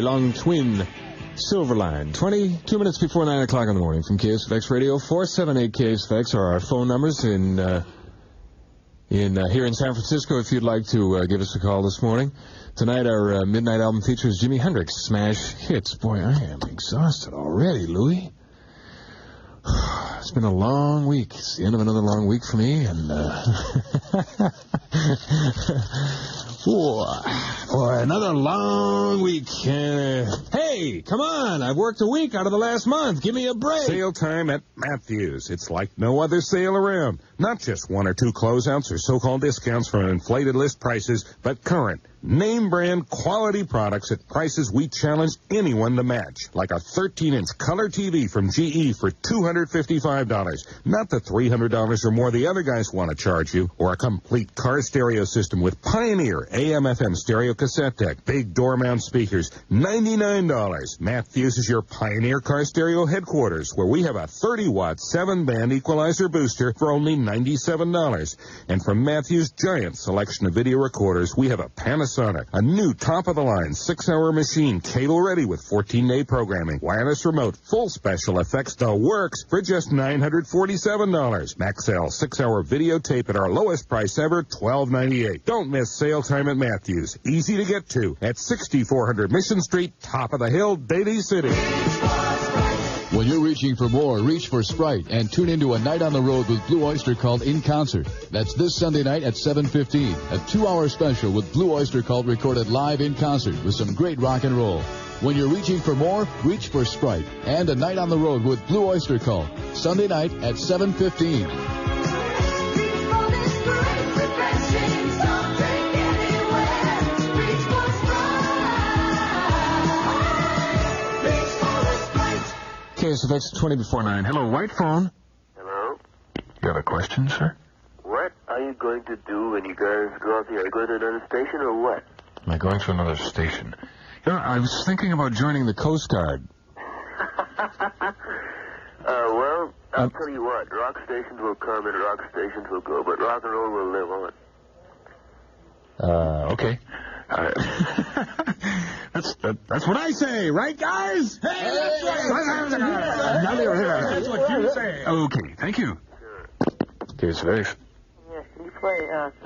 Geelong Twin Silverline. 22 minutes before 9 o'clock in the morning from KSFX Radio. 478 KSFX are our phone numbers in here in San Francisco if you'd like to give us a call this morning. Tonight our midnight album features Jimi Hendrix Smash Hits. Boy, I am exhausted already, Louie. It's been a long week. It's the end of another long week for me, and boy, another long week. Hey, come on! I've worked a week out of the last month. Give me a break. Sale time at Matthews. It's like no other sale around. Not just one or two closeouts or so-called discounts from inflated list prices, but current, name-brand, quality products at prices we challenge anyone to match. Like a 13-inch color TV from GE for $255. Not the $300 or more the other guys want to charge you. Or a complete car stereo system with Pioneer AM/FM stereo cassette deck, big door-mount speakers, $99. Matthews is your Pioneer car stereo headquarters, where we have a 30-watt 7-band equalizer booster for only $97. And from Matthews' giant selection of video recorders, we have a Panasonic, a new top-of-the-line 6-hour machine, cable-ready with 14-day programming, wireless remote, full special effects, the works, for just $947. Maxell 6-hour videotape at our lowest price ever, $12.98. Don't miss sale time at Matthews. Easy to get to at 6400 Mission Street, top of the hill, Daly City. When you're reaching for more, reach for Sprite and tune into A Night on the Road with Blue Oyster Cult in concert. That's this Sunday night at 7:15. A 2-hour special with Blue Oyster Cult recorded live in concert with some great rock and roll. When you're reaching for more, reach for Sprite and A Night on the Road with Blue Oyster Cult. Sunday night at 7:15. KSFX 20 before 9. Hello, White Phone. Hello? You have a question, sir? What are you going to do when you guys go out there? Are you going to another station or what? Am I going to another station? You know, I was thinking about joining the Coast Guard. Well, I'll tell you what. Rock stations will come and rock stations will go, but rock and roll will live on. Okay. That's what I say, right, guys? Hey, that's right. That's what you say. Okay, thank you. KSFX. Yeah, can you play,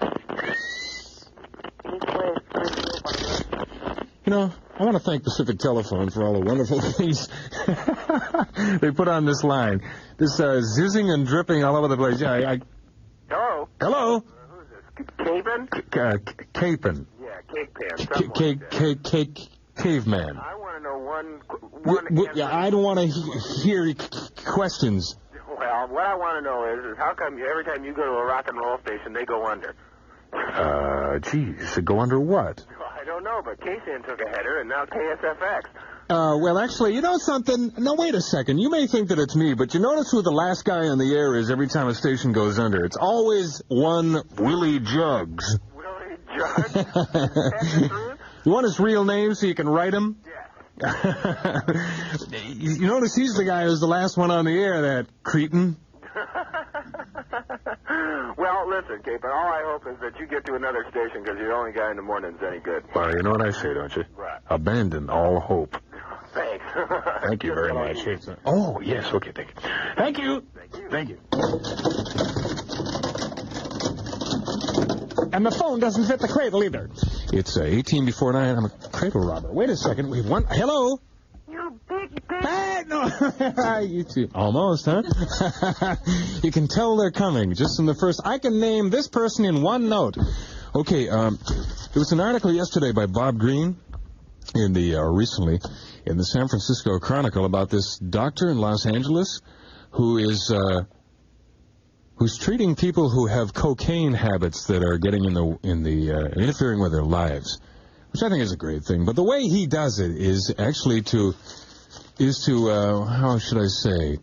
You know, I want to thank Pacific Telephone for all the wonderful things they put on this line. This zizzing and dripping all over the place. Yeah, Hello? Hello? Who is this? Caven? Capin. Yeah, Caveman. Caveman. I want to know one I don't want to hear questions. Well, what I want to know is how come every time you go to a rock and roll station, they go under? Geez, go under what? Well, I don't know, but KSAN took a header, and now KSFX. Well, actually, you know something? No, wait a second. You may think that it's me, but you notice who the last guy on the air is every time a station goes under. It's always one Willie Jugs. Willie Jugs? You want his real name so you can write him? Yeah. You notice he's the guy who's the last one on the air, that cretin. Well, listen, Kate, but all I hope is that you get to another station because you're the only guy in the morning's any good. Well, you know what I say, don't you? Right. Abandon all hope. Thanks. Thank you very much. Oh, yes, okay, thank you. Thank you. Thank you. And the phone doesn't fit the cradle either. It's 18 before 9. I'm a cradle robber. Wait a second. We have one. Hello? You big Hey, no. You two. Almost, huh? You can tell they're coming just in the first. I can name this person in one note. Okay, there was an article yesterday by Bob Green in the recently in the San Francisco Chronicle about this doctor in Los Angeles who is who's treating people who have cocaine habits that are getting in the interfering with their lives, which I think is a great thing. But the way he does it is actually how should I say,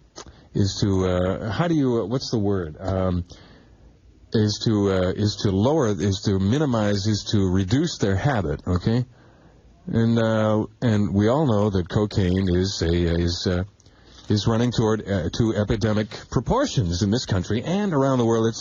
what's the word? Is to minimize, is to reduce their habit, okay? And we all know that cocaine is running toward to epidemic proportions in this country and around the world.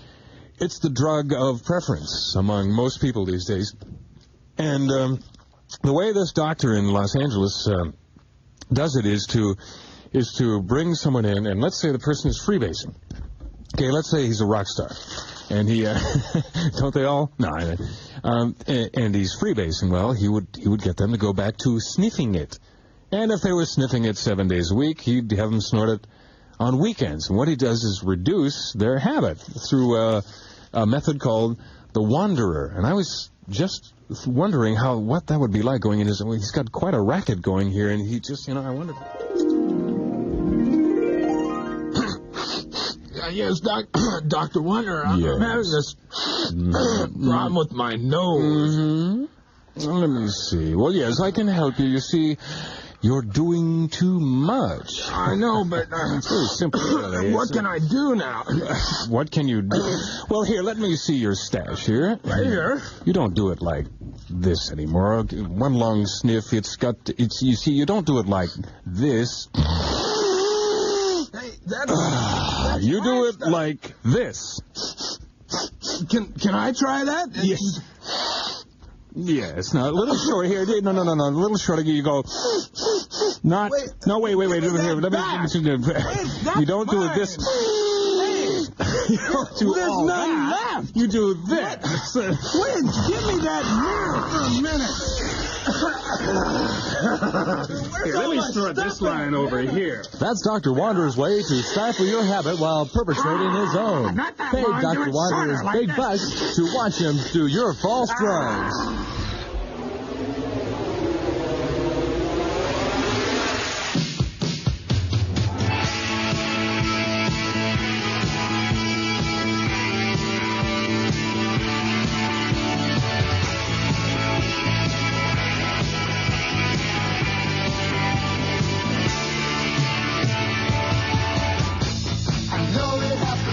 It's the drug of preference among most people these days. And the way this doctor in Los Angeles does it is to bring someone in, and let's say the person is freebasing. Okay, let's say he's a rock star, and he don't they all? No, and he's freebasing. Well, he would get them to go back to sniffing it, and if they were sniffing it 7 days a week, he'd have them snort it on weekends. And what he does is reduce their habit through a method called the Wanderer. And I was just wondering what that would be like going in his. He's got quite a racket going here, and he just, I wondered. Yes, Dr. Wanderer, I'm having this problem with my nose. Mm-hmm. Let me see. Well, yes, I can help you. You see, you're doing too much. I know, but it's very simple, really. What can I do now? What can you do? Well, here, let me see your stash here. Right here. You don't do it like this anymore. One long sniff. You see, you don't do it like this. Hey, that's you do it like this. Can I try that? Yes. Yes. Now, a little short here. No. A little shorter. You go. Not. Wait, no, wait. Here. Let me. You don't do it this. You don't do There's all none that. left. You do this. Wait, give me that mirror for a minute. Here, let me snort this line over here. That's Dr. Wanderer's way to stifle your habit while perpetrating his own. Pay Dr. Wanderer's big bucks to watch him do your false drugs.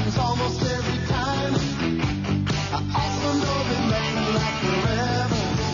Almost every time. I also know that nothing lasts forever.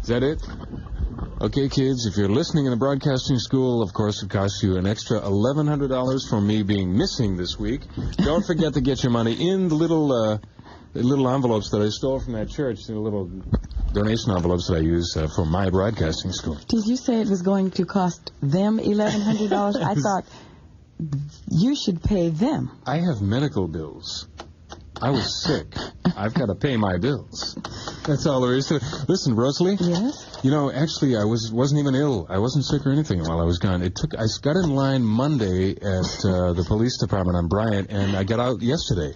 Is that it? Okay, kids, if you're listening in the broadcasting school, of course, it costs you an extra $1,100 for me being missing this week. Don't forget to get your money in the little envelopes that I stole from that church, the little donation envelopes that I use for my broadcasting school. Did you say it was going to cost them $1,100? I thought you should pay them. I have medical bills. I was sick. I've got to pay my bills. That's all there is to it. Listen, Rosalie. Yes? You know, actually, I wasn't even ill. I wasn't sick or anything while I was gone. I got in line Monday at the police department on Bryant, and I got out yesterday.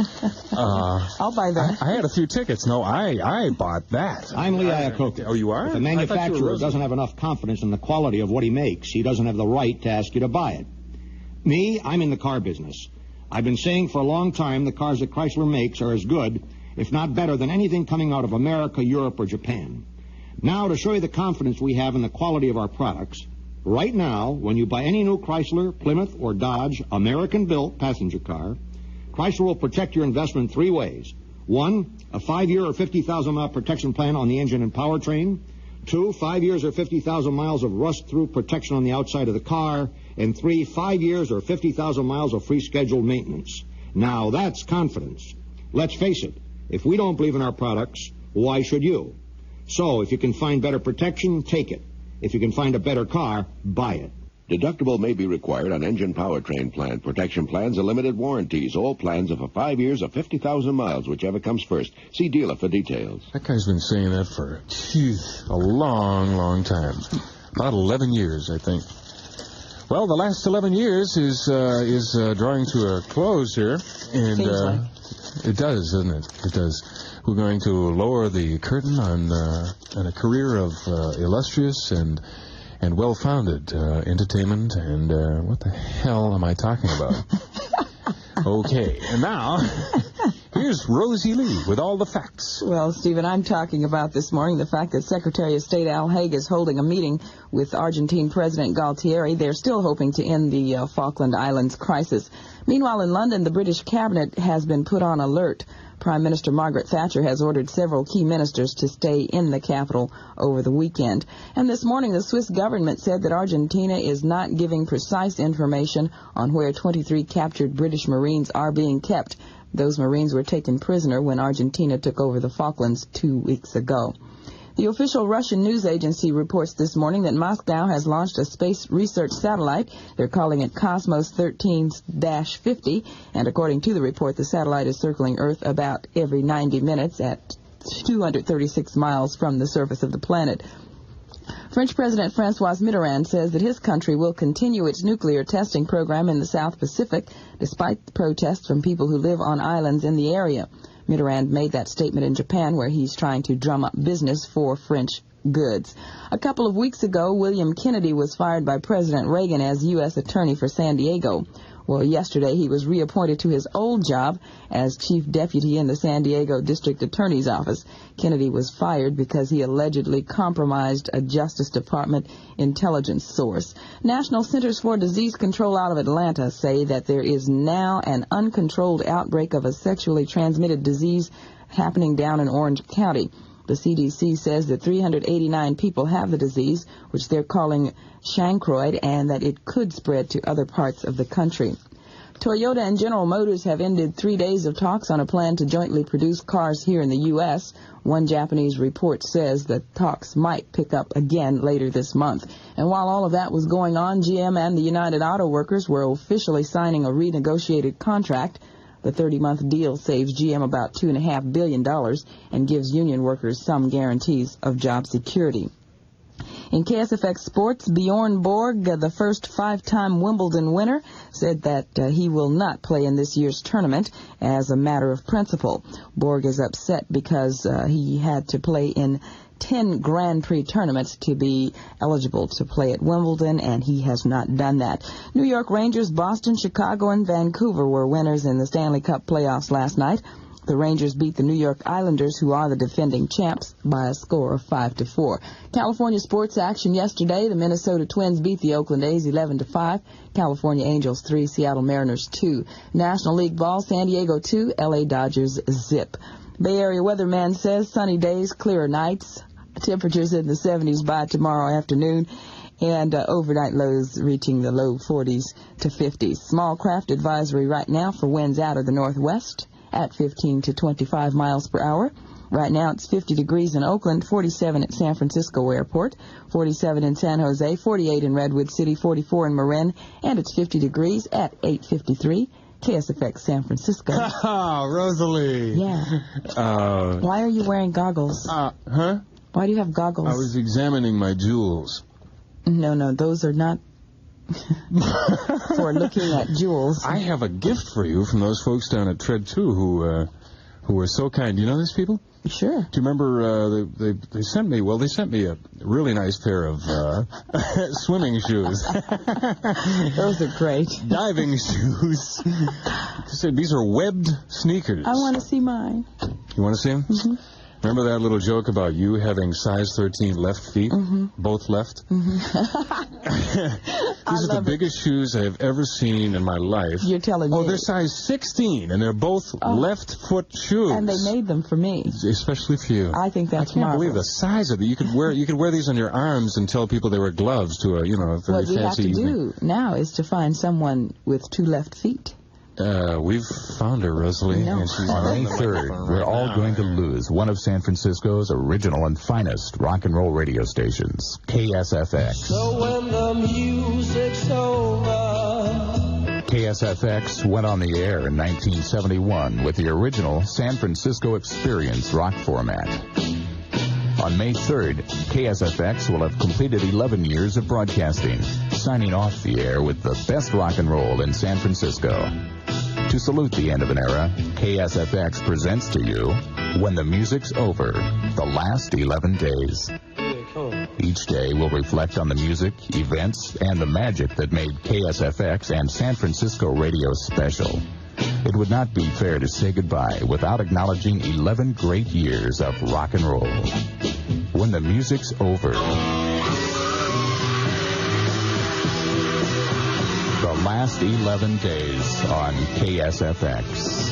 I'll buy that. I had a few tickets. No, I bought that. I'm Lee Iacocca. Oh, you are? If a manufacturer doesn't have enough confidence in the quality of what he makes, he doesn't have the right to ask you to buy it. Me, I'm in the car business. I've been saying for a long time the cars that Chrysler makes are as good, if not better, than anything coming out of America, Europe, or Japan. Now, to show you the confidence we have in the quality of our products, right now, when you buy any new Chrysler, Plymouth, or Dodge American-built passenger car, Chrysler will protect your investment 3 ways. 1, a 5-year or 50,000-mile protection plan on the engine and powertrain. 2, 5 years or 50,000 miles of rust-through protection on the outside of the car. And 3, 5 years or 50,000 miles of free scheduled maintenance. Now, that's confidence. Let's face it, if we don't believe in our products, why should you? So, if you can find better protection, take it. If you can find a better car, buy it. Deductible may be required on engine powertrain plan. Protection plans are limited warranties. All plans are for 5 years or 50,000 miles, whichever comes first. See dealer for details. That guy's been saying that for a long, long time. About 11 years, I think. Well, the last 11 years is drawing to a close here, and it does, doesn't it? It does. We're going to lower the curtain on a career of illustrious and well-founded entertainment, and what the hell am I talking about? Okay, and now, here's Rosie Lee with all the facts. Well, Stephen, I'm talking about this morning the fact that Secretary of State Al Haig is holding a meeting with Argentine President Galtieri. They're still hoping to end the Falkland Islands crisis. Meanwhile, in London, the British cabinet has been put on alert. Prime Minister Margaret Thatcher has ordered several key ministers to stay in the capital over the weekend. And this morning, the Swiss government said that Argentina is not giving precise information on where 23 captured British Marines are being kept. Those Marines were taken prisoner when Argentina took over the Falklands 2 weeks ago. The official Russian news agency reports this morning that Moscow has launched a space research satellite. They're calling it Cosmos 13-50, and according to the report, the satellite is circling Earth about every 90 minutes at 236 miles from the surface of the planet. French President François Mitterrand says that his country will continue its nuclear testing program in the South Pacific, despite the protests from people who live on islands in the area. Mitterrand made that statement in Japan, where he's trying to drum up business for French goods. A couple of weeks ago, William Kennedy was fired by President Reagan as U.S. Attorney for San Diego. Well, yesterday he was reappointed to his old job as Chief Deputy in the San Diego District Attorney's Office. Kennedy was fired because he allegedly compromised a Justice Department intelligence source. National Centers for Disease Control out of Atlanta say that there is now an uncontrolled outbreak of a sexually transmitted disease happening down in Orange County. The CDC says that 389 people have the disease, which they're calling chancroid, and that it could spread to other parts of the country. Toyota and General Motors have ended 3 days of talks on a plan to jointly produce cars here in the U.S. One Japanese report says that talks might pick up again later this month. And while all of that was going on, GM and the United Auto Workers were officially signing a renegotiated contract. The 30-month deal saves GM about $2.5 billion and gives union workers some guarantees of job security. In KSFX Sports, Bjorn Borg, the first 5-time Wimbledon winner, said that he will not play in this year's tournament as a matter of principle. Borg is upset because he had to play in 10 Grand Prix tournaments to be eligible to play at Wimbledon, and he has not done that. New York Rangers, Boston, Chicago, and Vancouver were winners in the Stanley Cup playoffs last night. The Rangers beat the New York Islanders, who are the defending champs, by a score of 5-4. California sports action yesterday. The Minnesota Twins beat the Oakland A's 11-5. California Angels 3, Seattle Mariners 2. National League ball, San Diego 2, LA Dodgers zip. Bay Area weatherman says sunny days, clearer nights. Temperatures in the 70s by tomorrow afternoon, and overnight lows reaching the low 40s to 50s. Small craft advisory right now for winds out of the northwest at 15 to 25 miles per hour. Right now it's 50 degrees in Oakland, 47 at San Francisco Airport, 47 in San Jose, 48 in Redwood City, 44 in Marin, and it's 50 degrees at 8:53. KSFX San Francisco. Rosalie. Yeah. Why are you wearing goggles? Huh? Why do you have goggles? I was examining my jewels. No, those are not for looking at jewels. I have a gift for you from those folks down at Tread 2 who were so kind. You know these people? Sure. Do you remember they sent me a really nice pair of swimming shoes. Those are great. Diving shoes. They said these are webbed sneakers. I want to see mine. You want to see them? Mm-hmm. Remember that little joke about you having size 13 left feet? Mm-hmm. Both left? Mm-hmm. These are the biggest shoes I have ever seen in my life. You're telling me. Oh, they're size 16, and they're both left foot shoes. And they made them for me. Especially for you. I think that's I can't marvelous. believe the size of it. You could wear these on your arms and tell people they were gloves to a very fancy What we have to evening. do now is to find someone with 2 left feet. We've found her, Rosalie. No. And she's On May the 3rd, microphone we're right all now. going to lose one of San Francisco's original and finest rock and roll radio stations, KSFX. So when the music's over, KSFX went on the air in 1971 with the original San Francisco Experience rock format. On May 3rd, KSFX will have completed 11 years of broadcasting, signing off the air with the best rock and roll in San Francisco. To salute the end of an era, KSFX presents to you When the Music's Over, the last 11 days. Each day will reflect on the music, events, and the magic that made KSFX and San Francisco radio special. It would not be fair to say goodbye without acknowledging 11 great years of rock and roll. When the music's over, the last 11 days on KSFX.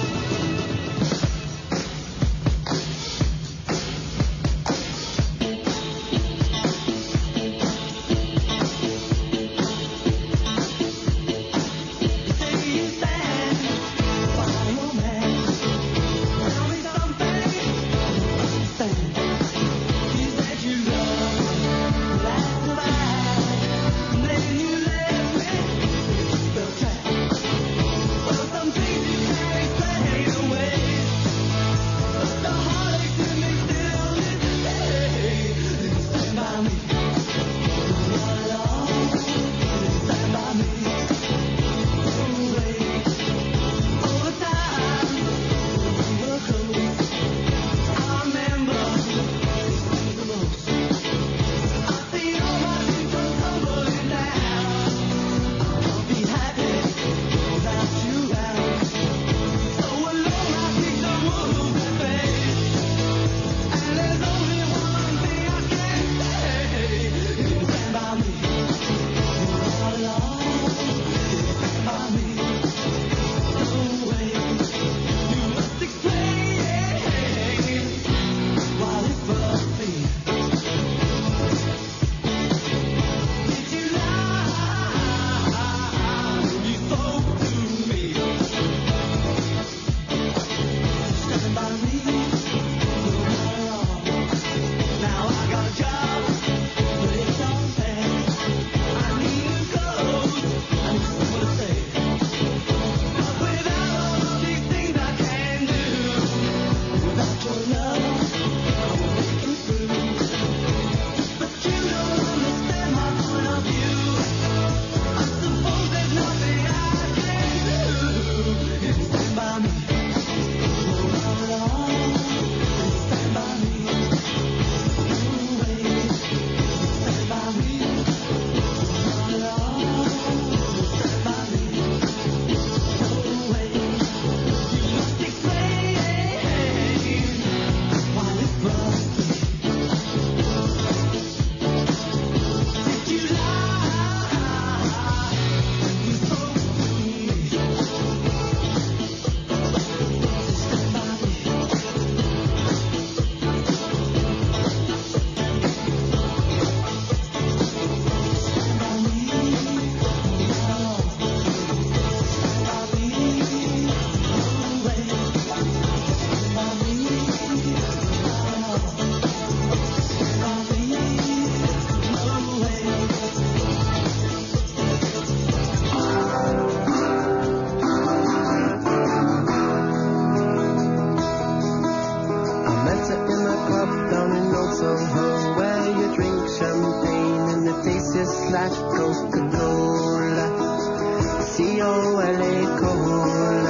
some things you can't explain. cold